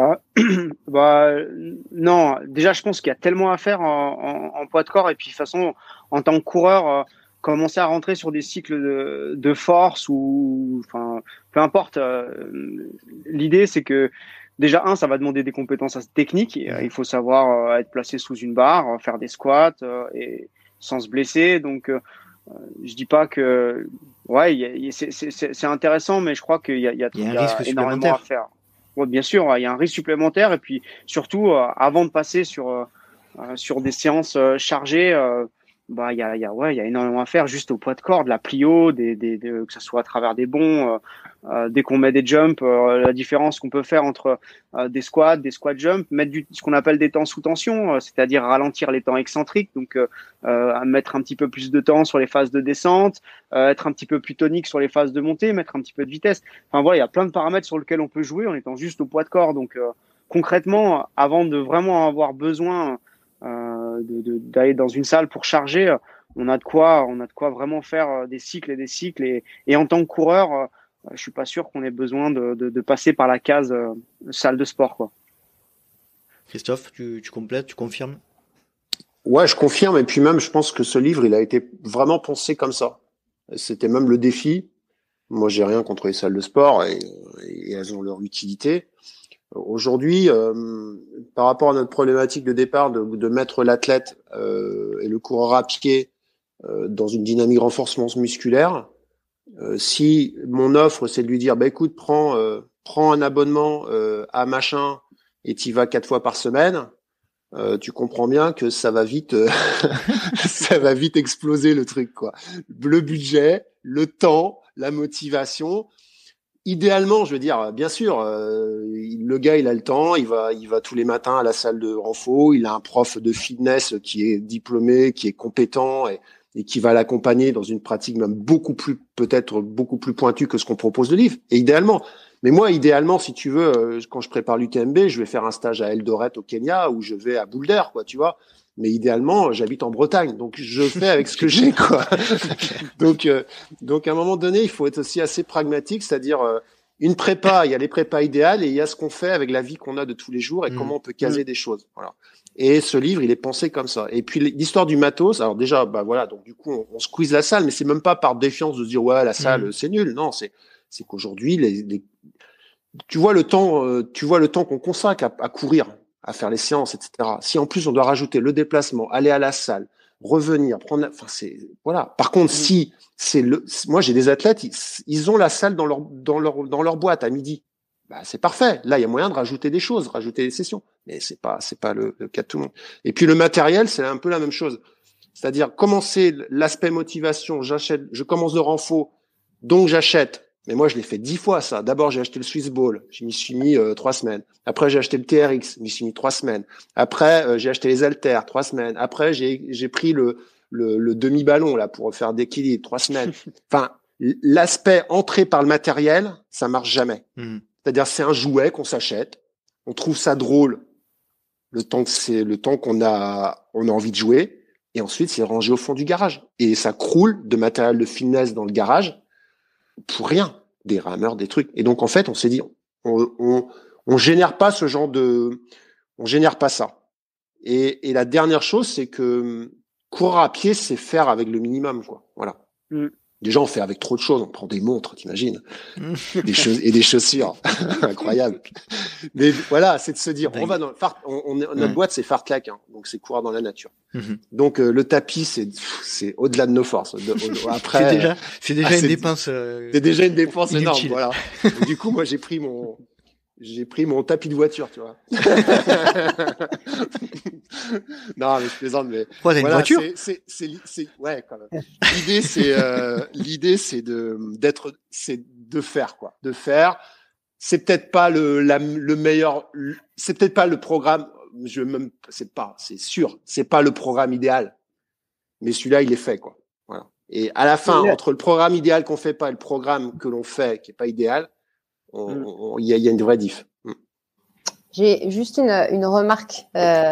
Non, déjà je pense qu'il y a tellement à faire en poids de corps, et puis de toute façon en tant que coureur, commencer à rentrer sur des cycles de force ou enfin peu importe, l'idée c'est que déjà ça va demander des compétences techniques. Il faut savoir être placé sous une barre, faire des squats et sans se blesser. Donc je dis pas que c'est intéressant, mais je crois qu'il y a un risque énormément à faire. Ouais, bien sûr, il y a un risque supplémentaire, et puis surtout avant de passer sur des séances chargées, il y a énormément à faire juste au poids de corps, de la plio, que ce soit à travers des bonds, dès qu'on met des jumps, la différence qu'on peut faire entre des squats jumps, mettre ce qu'on appelle des temps sous tension, c'est-à-dire ralentir les temps excentriques, donc mettre un petit peu plus de temps sur les phases de descente, être un petit peu plus tonique sur les phases de montée, mettre un petit peu de vitesse. Enfin voilà, il y a plein de paramètres sur lesquels on peut jouer en étant juste au poids de corps. Donc concrètement, avant de vraiment avoir besoin d'aller dans une salle pour charger, on a de quoi vraiment faire des cycles et des cycles, et en tant que coureur, je suis pas sûr qu'on ait besoin de passer par la case salle de sport, quoi. Christophe, tu complètes, tu confirmes? Ouais, je confirme, et puis même je pense que ce livre il a été vraiment pensé comme ça. C'était même le défi. Moi j'ai rien contre les salles de sport, et elles ont leur utilité. Aujourd'hui, par rapport à notre problématique de départ de mettre l'athlète et le coureur à pied dans une dynamique renforcement musculaire, si mon offre c'est de lui dire écoute, prends un abonnement à machin et t'y vas 4 fois par semaine, tu comprends bien que ça va vite ça va vite exploser le truc, quoi. Le budget, le temps, la motivation. Idéalement, je veux dire, bien sûr, le gars, il a le temps, il va tous les matins à la salle de renfo, il a un prof de fitness qui est diplômé, qui est compétent et qui va l'accompagner dans une pratique même peut-être beaucoup plus pointue que ce qu'on propose de livre. Et idéalement. Mais moi, idéalement, si tu veux, quand je prépare l'UTMB, je vais faire un stage à Eldoret au Kenya ou je vais à Boulder, quoi, tu vois. Mais idéalement, j'habite en Bretagne, donc je fais avec ce que j'ai, quoi. Donc à un moment donné, il faut être aussi assez pragmatique, c'est-à-dire une prépa, il y a les prépas idéales et il y a ce qu'on fait avec la vie qu'on a de tous les jours et comment on peut caser des choses. Voilà. Et ce livre, il est pensé comme ça. Et puis l'histoire du matos, alors déjà, bah voilà, donc du coup, on squeeze la salle, mais c'est même pas par défiance de se dire ouais, la salle, c'est nul. Non, c'est qu'aujourd'hui, tu vois le temps qu'on consacre à courir, à faire les séances, etc. Si en plus on doit rajouter le déplacement, aller à la salle, revenir, enfin c'est voilà. Par contre, si moi j'ai des athlètes, ils ont la salle dans leur boîte à midi. Bah, c'est parfait. Là, il y a moyen de rajouter des choses, rajouter des sessions. Mais c'est pas le cas de tout le monde. Et puis le matériel, c'est un peu la même chose. C'est-à-dire commencer l'aspect motivation, je commence de renfo, donc j'achète. Mais moi, je l'ai fait 10 fois, ça. D'abord, j'ai acheté le Swiss Ball. Je m'y suis mis 3 semaines. Après, j'ai acheté le TRX. Je m'y suis mis 3 semaines. Après, j'ai acheté les haltères, 3 semaines. Après, j'ai pris le demi-ballon, là, pour faire d'équilibre, 3 semaines. Enfin, l'aspect entré par le matériel, ça marche jamais. C'est-à-dire, c'est un jouet qu'on s'achète. On trouve ça drôle le temps qu'on a envie de jouer. Et ensuite, c'est rangé au fond du garage. Et ça croule de matériel de fitness dans le garage pour rien. Des rameurs, des trucs. Et donc, en fait, on s'est dit, on génère pas on génère pas ça. Et la dernière chose, c'est que courir à pied, c'est faire avec le minimum, quoi. Voilà. Déjà, on fait avec trop de choses. On prend des montres, t'imagines, des chaussures, incroyable. Mais voilà, c'est de se dire, on va dans notre boîte, c'est Fartlek, hein, donc c'est courir dans la nature. Donc le tapis, c'est au-delà de nos forces. Après, c'est déjà une dépense. C'est déjà une dépense énorme, inutile. voilà. Donc, du coup, moi, j'ai pris mon tapis de voiture, tu vois. Non, mais je plaisante, mais. Quoi, t'as une voiture? Ouais, quand même. L'idée, c'est de faire, quoi. De faire. C'est peut-être pas le meilleur, c'est peut-être pas le programme, c'est sûr, c'est pas le programme idéal. Mais celui-là, il est fait, quoi. Voilà. Et à la fin, entre le programme idéal qu'on fait pas et le programme que l'on fait, qui est pas idéal, il y a une vraie diff. J'ai juste une remarque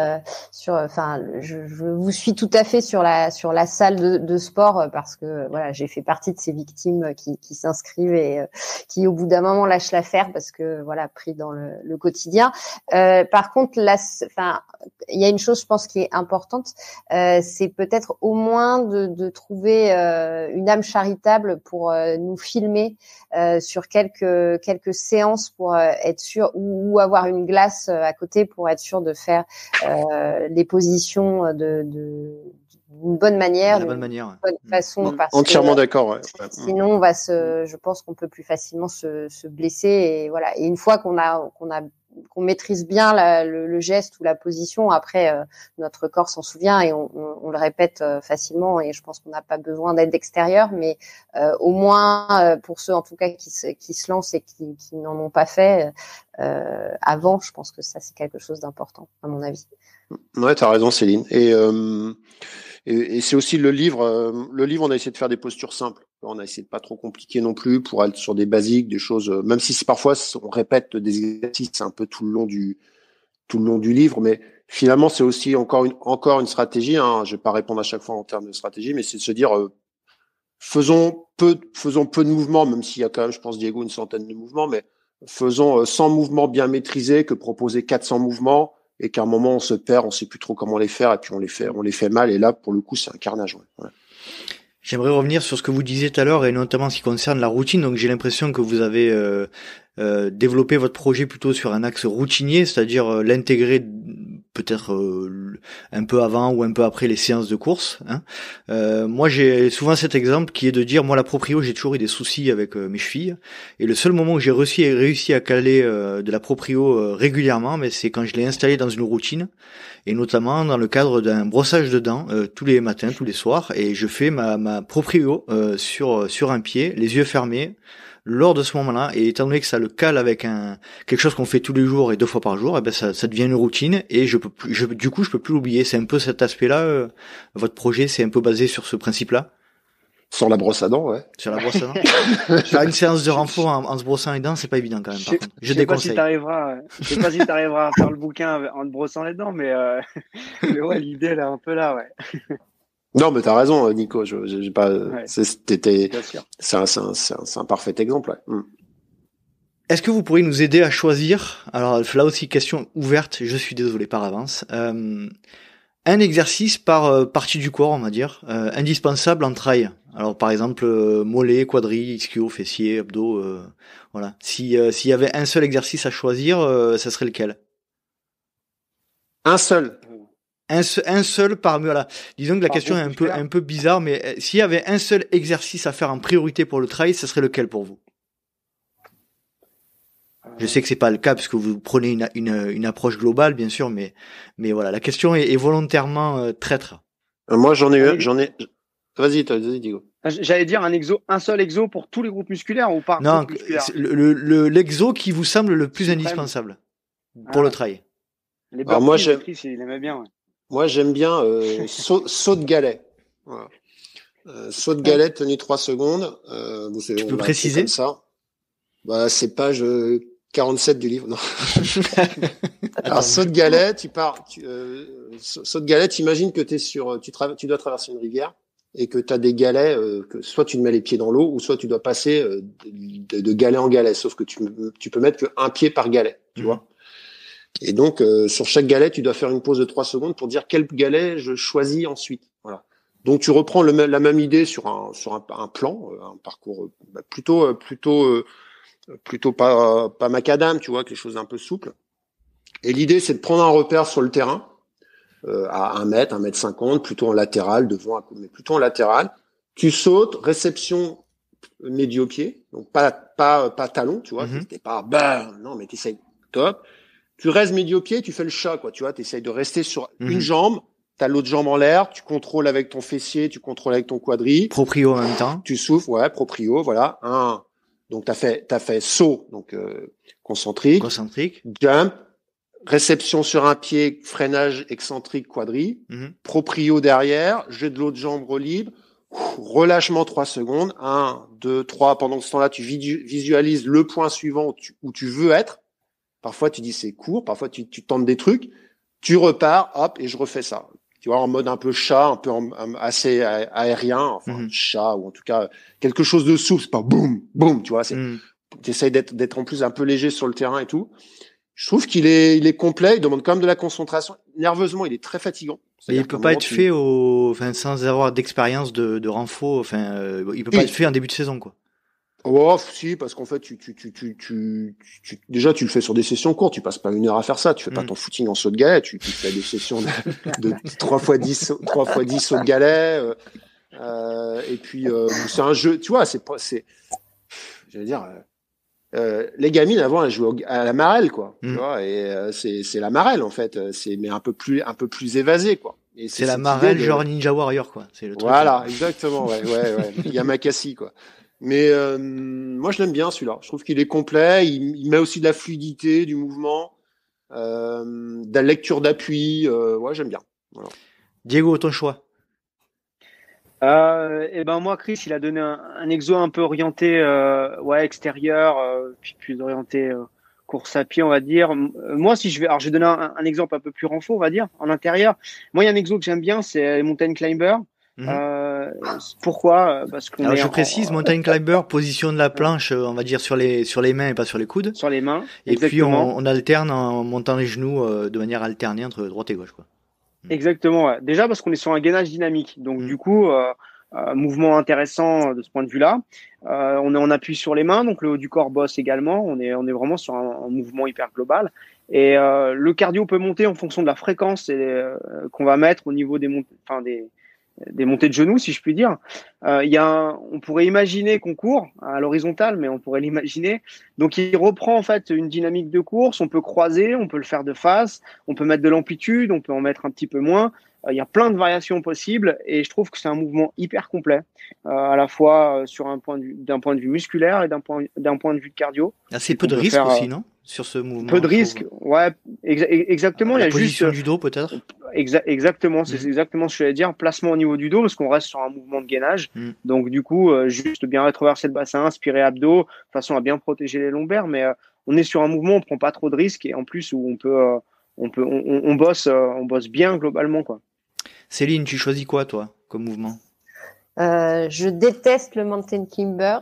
je vous suis tout à fait sur la salle de sport parce que voilà, j'ai fait partie de ces victimes qui s'inscrivent et qui au bout d'un moment lâchent l'affaire parce que voilà, pris dans le quotidien. Par contre, il y a une chose, je pense, qui est importante, c'est peut-être au moins de trouver une âme charitable pour nous filmer sur quelques séances pour être sûr ou avoir une glace à côté pour être sûr de faire les positions d'une bonne manière, d'une bonne façon. Parce entièrement d'accord. Ouais. Sinon, je pense qu'on peut plus facilement se blesser et voilà. Et une fois qu'on maîtrise bien le geste ou la position, après notre corps s'en souvient et on le répète facilement. Et je pense qu'on n'a pas besoin d'aide extérieure, mais au moins pour ceux en tout cas qui se lancent et qui n'en ont pas fait avant, je pense que ça c'est quelque chose d'important à mon avis. Ouais, t'as raison, Céline. Et c'est aussi le livre. Le livre, on a essayé de faire des postures simples. On a essayé de pas trop compliquer non plus pour aller sur des basiques, des choses. Même si parfois on répète des exercices un peu tout le long du livre, mais finalement c'est aussi encore une stratégie. Hein. Je vais pas répondre à chaque fois en termes de stratégie, mais c'est de se dire faisons peu de mouvements, même s'il y a quand même, je pense, Diego, une centaine de mouvements, mais faisons 100 mouvements bien maîtrisés que proposer 400 mouvements. Et qu'à un moment on se perd, on sait plus trop comment les faire, et puis on les fait mal. Et là, pour le coup, c'est un carnage. Ouais. J'aimerais revenir sur ce que vous disiez tout à l'heure, et notamment en ce qui concerne la routine. Donc j'ai l'impression que vous avez développé votre projet plutôt sur un axe routinier, c'est-à-dire l'intégrer peut-être un peu avant ou un peu après les séances de course. Moi, j'ai souvent cet exemple qui est de dire, moi, la proprio, j'ai toujours eu des soucis avec mes chevilles, et le seul moment où j'ai réussi à caler de la proprio régulièrement, mais c'est quand je l'ai installé dans une routine, et notamment dans le cadre d'un brossage de dents tous les matins, tous les soirs, et je fais ma proprio sur un pied, les yeux fermés, lors de ce moment-là, et étant donné que ça le cale avec quelque chose qu'on fait tous les jours et 2 fois par jour, et ben ça devient une routine et je peux plus l'oublier. C'est un peu cet aspect-là. Votre projet, c'est un peu basé sur ce principe-là. Sur la brosse à dents, ouais. Sur la brosse à dents. Faire une séance de renfort en se brossant les dents, c'est pas évident quand même. Par contre. Je déconseille. Je sais pas si t'arriveras à faire le bouquin en te brossant les dents, mais ouais, l'idée elle est un peu là, ouais. Non, mais t'as raison, Nico. J'ai pas. Ouais. C'est un parfait exemple. Ouais. Est-ce que vous pourriez nous aider à choisir, alors là aussi question ouverte, je suis désolé par avance, un exercice par partie du corps, on va dire, indispensable en trail. Alors par exemple mollet, quadri, ischio, fessier, abdos, voilà. S'il y avait un seul exercice à choisir, ça serait lequel? Un seul. Un seul parmi, voilà. Disons que la question est un peu bizarre, mais s'il y avait un seul exercice à faire en priorité pour le trail, ça serait lequel pour vous? Je sais que c'est pas le cas parce que vous prenez une approche globale, bien sûr, mais voilà, la question est volontairement traître. Moi, j'en ai. Vas-y, Diego. J'allais dire un seul exo pour tous les groupes musculaires ou par non, groupe musculaire. L'exo qui vous semble le plus indispensable pour le trail. Les burpees, il aimait bien. Ouais. Moi, j'aime bien saut de galet. Voilà. Saut de galet tenu 3 secondes. Tu peux préciser comme ça. Bah, c'est page 47 du livre. Non. Alors, saut de galet, saut de galet, t'imagines que tu dois traverser une rivière et que tu as des galets, que soit tu te mets les pieds dans l'eau ou soit tu dois passer de galet en galet. Sauf que tu peux mettre qu'un pied par galet, tu vois. Et donc, sur chaque galet, tu dois faire une pause de 3 secondes pour dire quel galet je choisis ensuite. Voilà. Donc, tu reprends la même idée sur un plan, un parcours plutôt pas macadam, tu vois, quelque chose d'un peu souple. Et l'idée, c'est de prendre un repère sur le terrain, à 1 mètre, 1,50 m, plutôt en latéral, devant, mais plutôt en latéral. Tu sautes, réception médio-pied, donc pas talon, tu vois, t'es pas, non, mais t'essayes, top. Tu restes médio-pied, tu fais le chat, quoi, tu vois, t'essayes de rester sur une jambe, t'as l'autre jambe en l'air, tu contrôles avec ton fessier, tu contrôles avec ton quadri. Proprio en même temps. Tu souffles, ouais, proprio, voilà. Donc t'as fait saut, donc concentrique. Jump, réception sur un pied, freinage excentrique, quadri. Proprio derrière, jet de l'autre jambe libre. Relâchement 3 secondes. 1, 2, 3. Pendant ce temps-là, tu visualises le point suivant où tu veux être. Parfois, tu dis c'est court. Parfois, tu tentes des trucs. Tu repars, hop, et je refais ça. Tu vois, en mode un peu chat, un peu assez aérien, enfin chat, ou en tout cas quelque chose de souple. C'est pas boum, boum, tu vois. Tu essayes d'être en plus un peu léger sur le terrain et tout. Je trouve qu'il est complet. Il demande quand même de la concentration. Nerveusement, il est très fatigant. Et il peut pas être fait sans avoir d'expérience de renfort. Il peut pas être fait en début de saison, quoi. Oh, si, parce qu'en fait, déjà, tu le fais sur des sessions courtes. Tu passes pas 1 heure à faire ça. Tu fais pas ton footing en saut de galet. Tu fais des sessions de 3 x 10 sauts de galet. Et puis, c'est un jeu, tu vois, j'allais dire, les gamines avant, elles jouaient à la marelle, quoi. Tu vois, et c'est la marelle, en fait. Mais un peu plus évasé, quoi. Et c'est la marelle genre Ninja Warrior, quoi. C'est le truc. Voilà, exactement, ouais. Yamakasi, quoi. Mais moi, je l'aime bien, celui-là. Je trouve qu'il est complet. Il met aussi de la fluidité, du mouvement, de la lecture d'appui. Ouais, j'aime bien. Voilà. Diego, ton choix. Et ben moi, Chris, il a donné un exo un peu orienté, extérieur, puis plus orienté course à pied, on va dire. Moi, si je vais donner un exemple un peu plus renfort, on va dire, en intérieur. Moi, il y a un exo que j'aime bien, c'est les mountain climbers. Pourquoi? Parce qu'on Alors je précise, mountain climber, position de la planche, on va dire sur les mains et pas sur les coudes. Sur les mains. Et exactement. Puis on alterne en montant les genoux de manière alternée entre droite et gauche, quoi. Exactement. Ouais. Déjà parce qu'on est sur un gainage dynamique, donc du coup mouvement intéressant de ce point de vue-là. On est en appui sur les mains, donc le haut du corps bosse également. On est vraiment sur un mouvement hyper global. Et le cardio peut monter en fonction de la fréquence qu'on va mettre au niveau des montées de genoux, si je puis dire. On pourrait imaginer qu'on court à l'horizontale, mais on pourrait l'imaginer. Donc, il reprend en fait une dynamique de course. On peut croiser, on peut le faire de face, on peut mettre de l'amplitude, on peut en mettre un petit peu moins. Il y a plein de variations possibles et je trouve que c'est un mouvement hyper complet, à la fois d'un point de vue musculaire et d'un point de vue de cardio. Assez peu de risques aussi, non? Sur ce mouvement. Peu de risques, ouais, exactement. La position du dos, peut-être. Exactement, c'est exactement ce que j'allais dire. Placement au niveau du dos, parce qu'on reste sur un mouvement de gainage. Donc, du coup, juste bien rétroverser le bassin, inspirer abdos, de façon à bien protéger les lombaires. Mais on est sur un mouvement, on prend pas trop de risques et en plus où on bosse bien globalement, quoi. Céline, tu choisis quoi, toi, comme mouvement? Je déteste le mountain climber.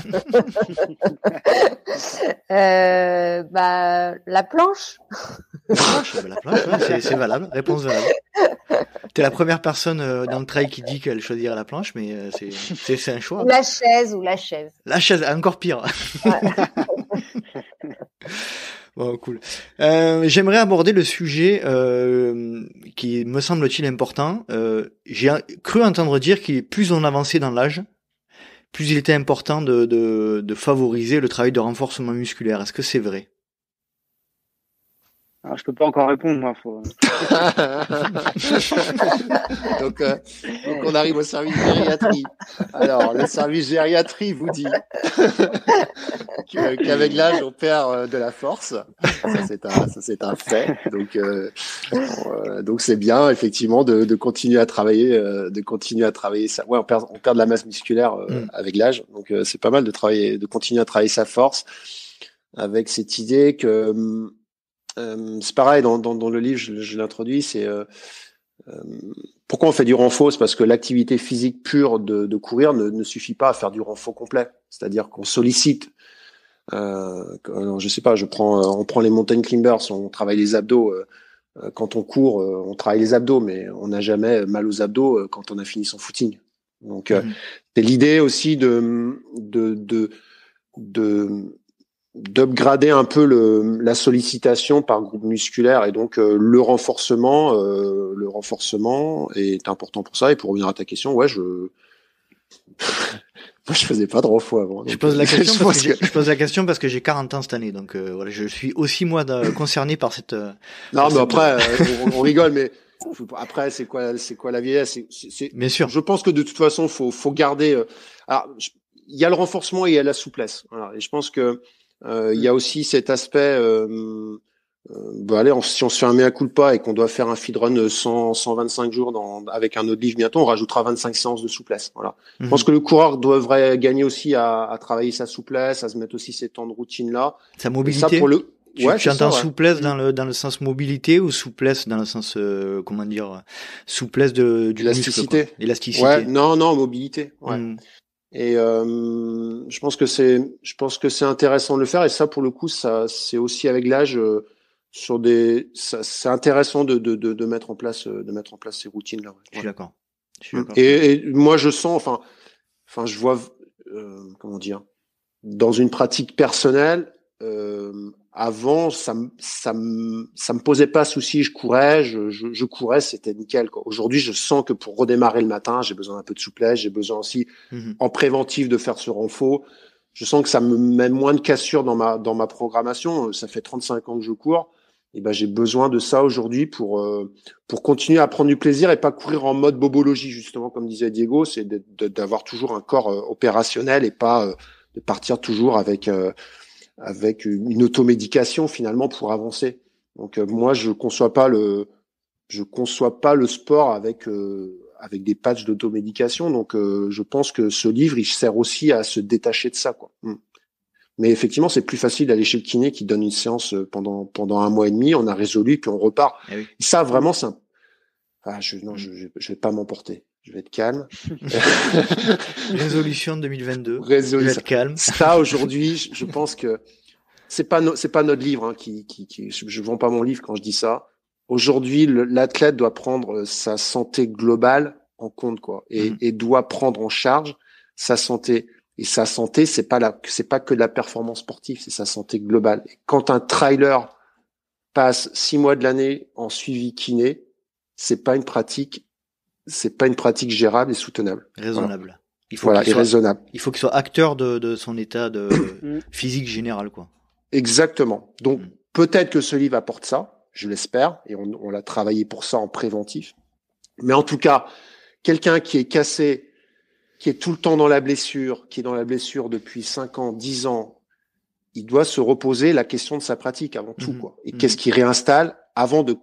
La planche. La planche, ouais, c'est valable. Réponse valable. T'es la première personne dans le trail qui dit qu'elle choisirait la planche, mais c'est un choix. Ou la chaise. La chaise, encore pire. Ouais. Bon, cool. J'aimerais aborder le sujet qui me semble-t-il important. J'ai cru entendre dire que plus on avançait dans l'âge, plus il était important de favoriser le travail de renforcement musculaire. Est-ce que c'est vrai? Alors, je peux pas encore répondre, moi. Faut... donc on arrive au service gériatrie. Alors, le service gériatrie vous dit qu'avec l'âge, on perd de la force. Ça, c'est un fait. Donc c'est bien, effectivement, de continuer à travailler, ça. Ouais, on perd de la masse musculaire avec l'âge. Donc, c'est pas mal de continuer à travailler sa force avec cette idée que c'est pareil dans le livre, je l'introduis, c'est pourquoi on fait du renfort, c'est parce que l'activité physique pure de courir ne suffit pas à faire du renfort complet. C'est-à-dire qu'on sollicite. Alors, je sais pas, on prend les mountain climbers, on travaille les abdos. Quand on court, on travaille les abdos, mais on n'a jamais mal aux abdos quand on a fini son footing. Donc, c'est l'idée aussi d'upgrader un peu la sollicitation par groupe musculaire, et donc le renforcement est important pour ça. Et pour revenir à ta question, ouais, moi je faisais pas de renfort avant. Je pose la question parce que j'ai 40 ans cette année, donc voilà, je suis aussi moi concerné par cette. Non, mais après on rigole, mais après c'est quoi la vieillesse, c'est bien sûr. Je pense que de toute façon faut garder. Alors il y a le renforcement et il y a la souplesse. Voilà. Et je pense que il y a aussi cet aspect, allez, si on se fait un mea culpa et qu'on doit faire un feedrun 125 jours avec un autre livre bientôt, on rajoutera 25 séances de souplesse. Voilà. Je pense que le coureur devrait gagner aussi à travailler sa souplesse, à se mettre aussi ces temps de routine là. Sa mobilité. Ça, pour le... Tu entends souplesse dans le sens mobilité ou souplesse dans le sens souplesse du élasticité. Muscle, élasticité. Ouais, non, mobilité. Ouais. Et je pense que c'est intéressant de le faire, et ça pour le coup ça c'est aussi avec l'âge c'est intéressant de mettre en place ces routines là. Ouais. Je suis d'accord. Et moi je sens enfin je vois comment dire, dans une pratique personnelle, avant ça me posait pas souci, je courais, c'était nickel quoi. Aujourd'hui, je sens que pour redémarrer le matin, j'ai besoin d'un peu de souplesse, j'ai besoin aussi en préventif de faire ce renfort. Je sens que ça me met moins de cassure dans ma programmation. Ça fait 35 ans que je cours, et ben j'ai besoin de ça aujourd'hui pour continuer à prendre du plaisir et pas courir en mode bobologie, justement comme disait Diego, c'est d'avoir toujours un corps opérationnel et pas de partir toujours avec une automédication finalement pour avancer. Donc moi je conçois pas le sport avec des patchs d'automédication. Donc je pense que ce livre il sert aussi à se détacher de ça quoi. Mais effectivement c'est plus facile d'aller chez le kiné qui donne une séance pendant 1 mois et demi, on a résolu puis on repart. Eh oui. Ça vraiment c'est je vais pas m'emporter. Je vais être calme. Résolution 2022. Je vais être calme. Ça, aujourd'hui, je pense que c'est pas notre livre, hein, je vends pas mon livre quand je dis ça. Aujourd'hui, l'athlète doit prendre sa santé globale en compte, quoi. Et doit prendre en charge sa santé. Et sa santé, c'est pas que de la performance sportive, c'est sa santé globale. Et quand un trailer passe 6 mois de l'année en suivi kiné, c'est pas une pratique gérable et soutenable. Raisonnable. Voilà. Raisonnable. Il faut qu'il soit acteur de son état de physique général, quoi. Exactement. Donc, peut-être que ce livre apporte ça, je l'espère, et on l'a travaillé pour ça en préventif. Mais en tout cas, quelqu'un qui est cassé, qui est tout le temps dans la blessure, qui est dans la blessure depuis 5 ans, 10 ans, il doit se reposer la question de sa pratique avant tout, quoi. Et qu'est-ce qu'il réinstalle avant de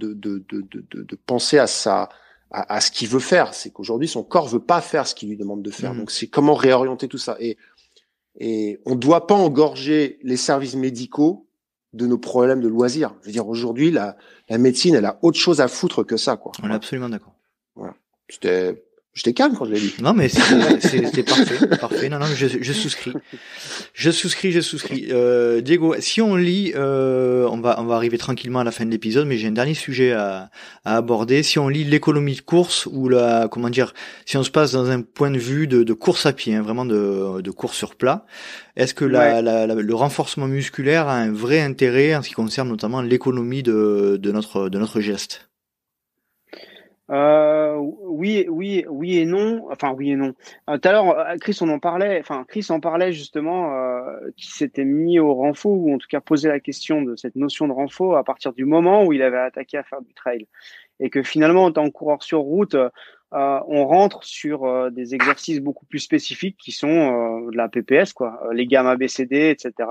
penser à ce qu'il veut faire. C'est qu'aujourd'hui, son corps veut pas faire ce qu'il lui demande de faire. Donc, c'est comment réorienter tout ça. Et on doit pas engorger les services médicaux de nos problèmes de loisirs. Je veux dire, aujourd'hui, la médecine, elle a autre chose à foutre que ça, quoi. On est absolument d'accord. Voilà. C'était J'étais calme quand je l'ai dit. Non, mais c'était parfait. Non, je souscris. Je souscris. Diego, si on lit, on va arriver tranquillement à la fin de l'épisode, mais j'ai un dernier sujet à aborder. Si on lit l'économie de course ou si on se passe dans un point de vue de course à pied, vraiment de course sur plat, est-ce que le renforcement musculaire a un vrai intérêt en ce qui concerne notamment l'économie de notre geste? Oui et non. Enfin, oui et non. Tout à l'heure, Chris en parlait justement, qui s'était mis au renfort, ou en tout cas posé la question de cette notion de renfort à partir du moment où il avait attaqué à faire du trail. Et que finalement, en tant que coureur sur route, on rentre sur des exercices beaucoup plus spécifiques qui sont de la PPS, quoi, les gammes ABCD, etc.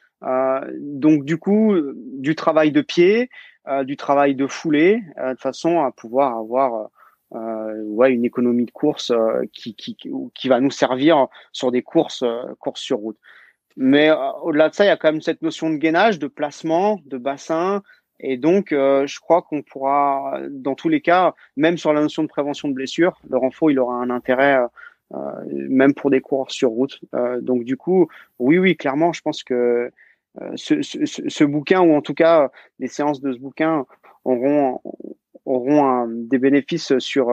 Donc du coup, du travail de pied, du travail de foulée, de façon à pouvoir avoir une économie de course qui va nous servir sur des courses sur route. Mais au-delà de ça, il y a quand même cette notion de gainage, de placement, de bassin. Et donc, je crois qu'on pourra, dans tous les cas, même sur la notion de prévention de blessures, le renfort, il aura un intérêt, même pour des coureurs sur route. Donc, du coup, oui, clairement, je pense que ce bouquin, ou en tout cas les séances de ce bouquin, auront des bénéfices sur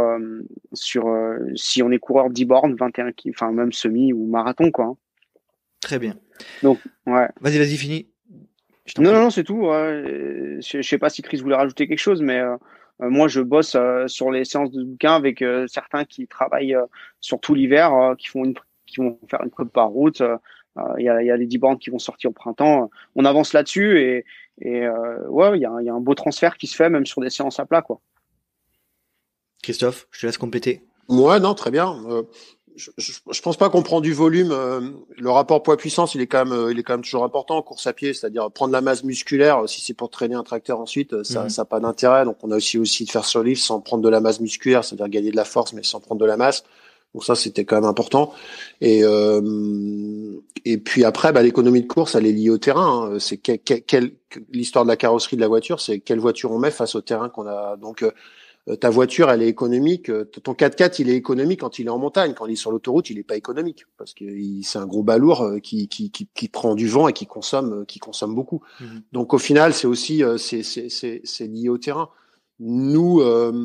si on est coureur 10 bornes, 21 km, enfin même semi ou marathon, quoi. Très bien. Donc, ouais. Vas-y, finis. Non, c'est tout. Je sais pas si Chris voulait rajouter quelque chose, mais moi, je bosse sur les séances de bouquin avec certains qui travaillent sur tout l'hiver, qui vont faire une prépa par route. Il y a les 10 bornes qui vont sortir au printemps. On avance là-dessus et il y a un beau transfert qui se fait même sur des séances à plat, quoi. Christophe, je te laisse compléter. Ouais, non, très bien. Je pense pas qu'on prend du volume. Le rapport poids-puissance, il est quand même toujours important en course à pied, c'est-à-dire prendre la masse musculaire. Si c'est pour traîner un tracteur ensuite, ça n'a pas d'intérêt. Donc, on a aussi de faire sur lift sans prendre de la masse musculaire, c'est-à-dire gagner de la force, mais sans prendre de la masse. Donc ça, c'était quand même important. Et puis après, l'économie de course, elle est liée au terrain. Hein. C'est l'histoire de la carrosserie de la voiture, c'est quelle voiture on met face au terrain qu'on a. Donc ta voiture, elle est économique. Ton 4x4, il est économique quand il est en montagne. Quand il est sur l'autoroute, il est pas économique parce que c'est un gros balourd qui prend du vent et qui consomme beaucoup. Mmh. Donc au final, c'est aussi c'est lié au terrain. Nous,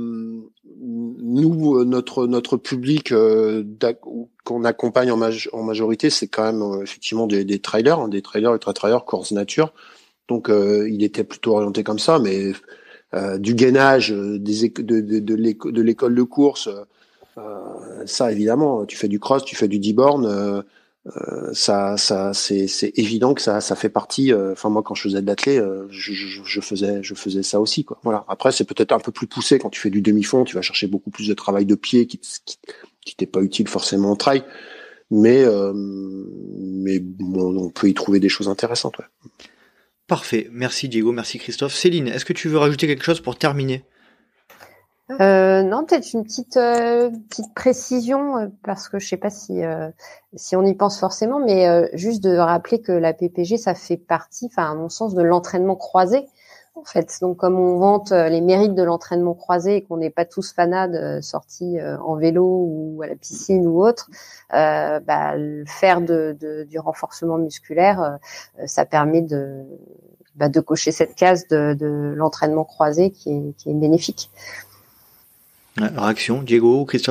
notre public qu'on accompagne en majorité, c'est quand même effectivement des trailers, des trailers, ultra-trailers, course nature. Donc il était plutôt orienté comme ça, mais du gainage, de l'école de course, ça évidemment, tu fais du cross, tu fais du 10 bornes, ça c'est évident que ça fait partie. Enfin moi quand je faisais de l'athlé, je faisais ça aussi, quoi. Voilà. Après c'est peut-être un peu plus poussé quand tu fais du demi-fond, tu vas chercher beaucoup plus de travail de pied qui t'est pas utile forcément en trail, mais bon, on peut y trouver des choses intéressantes. Ouais. Parfait, merci Diego, merci Christophe. Céline, est-ce que tu veux rajouter quelque chose pour terminer ? Non, peut-être une petite précision, parce que je sais pas si on y pense forcément, mais juste de rappeler que la PPG, ça fait partie, enfin à mon sens, de l'entraînement croisé. En fait, donc comme on vante les mérites de l'entraînement croisé et qu'on n'est pas tous fanades sortis en vélo ou à la piscine ou autre, faire du renforcement musculaire, ça permet de cocher cette case de l'entraînement croisé qui est bénéfique. Réaction, Diego ou Christophe ?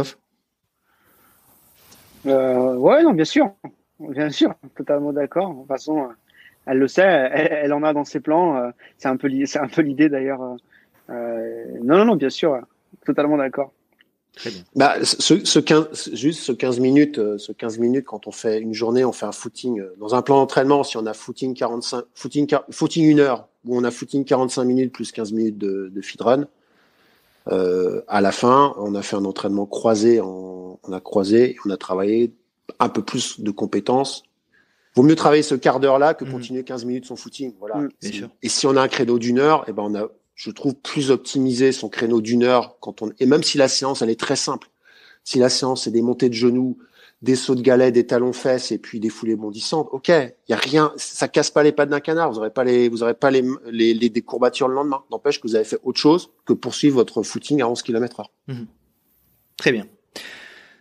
Ouais, non, bien sûr, totalement d'accord. De toute façon, elle le sait, elle en a dans ses plans. C'est un peu l'idée d'ailleurs. Non, bien sûr, totalement d'accord. Très bien. Ce 15 minutes, quand on fait une journée, on fait un footing dans un plan d'entraînement. Si on a footing 1 heure, ou on a footing 45 minutes plus 15 minutes de feed run. À la fin, on a fait un entraînement croisé, on a travaillé un peu plus de compétences. Vaut mieux travailler ce quart d'heure-là que continuer 15 minutes son footing. Voilà. Bien sûr. Et si on a un créneau d'1 heure, on a, je trouve, plus optimisé son créneau d'1 heure et même si la séance, elle est très simple. Si la séance, c'est des montées de genoux, des sauts de galets, des talons fesses et puis des foulées bondissantes, ok, il y a rien, ça casse pas les pattes d'un canard, vous aurez pas des courbatures le lendemain. N'empêche que vous avez fait autre chose que poursuivre votre footing à 11 km/h. Très bien.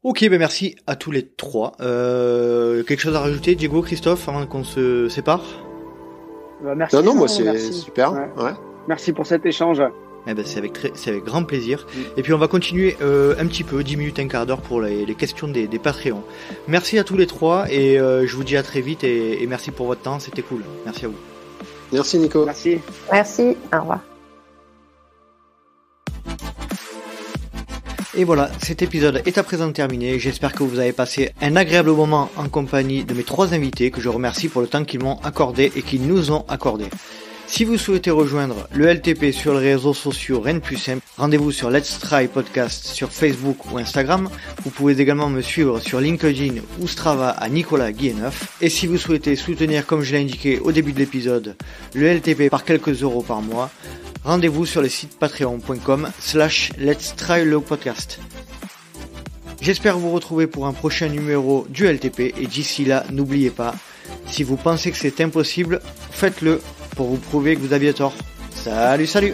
Ok, ben merci à tous les trois. Quelque chose à rajouter, Diego, Christophe, avant qu'on se sépare? Merci. Non, moi c'est merci. super. Ouais. Ouais. Merci pour cet échange. Eh ben, c'est avec grand plaisir. Et puis on va continuer un petit peu, 10 minutes, un quart d'heure pour les questions des Patreons. Merci à tous les trois et je vous dis à très vite et merci pour votre temps, c'était cool. Merci à vous. Merci Nico. Merci. Merci, au revoir. Et voilà, cet épisode est à présent terminé. J'espère que vous avez passé un agréable moment en compagnie de mes trois invités que je remercie pour le temps qu'ils m'ont accordé et qu'ils nous ont accordé. Si vous souhaitez rejoindre le LTP sur les réseaux sociaux, rien de plus simple, rendez-vous sur Let's Try Podcast sur Facebook ou Instagram. Vous pouvez également me suivre sur LinkedIn ou Strava à Nicolas Guilleneuf. Et si vous souhaitez soutenir, comme je l'ai indiqué au début de l'épisode, le LTP par quelques euros par mois, rendez-vous sur le site patreon.com/Let's Try le podcast. J'espère vous retrouver pour un prochain numéro du LTP et d'ici là, n'oubliez pas, si vous pensez que c'est impossible, faites-le pour vous prouver que vous aviez tort. Salut!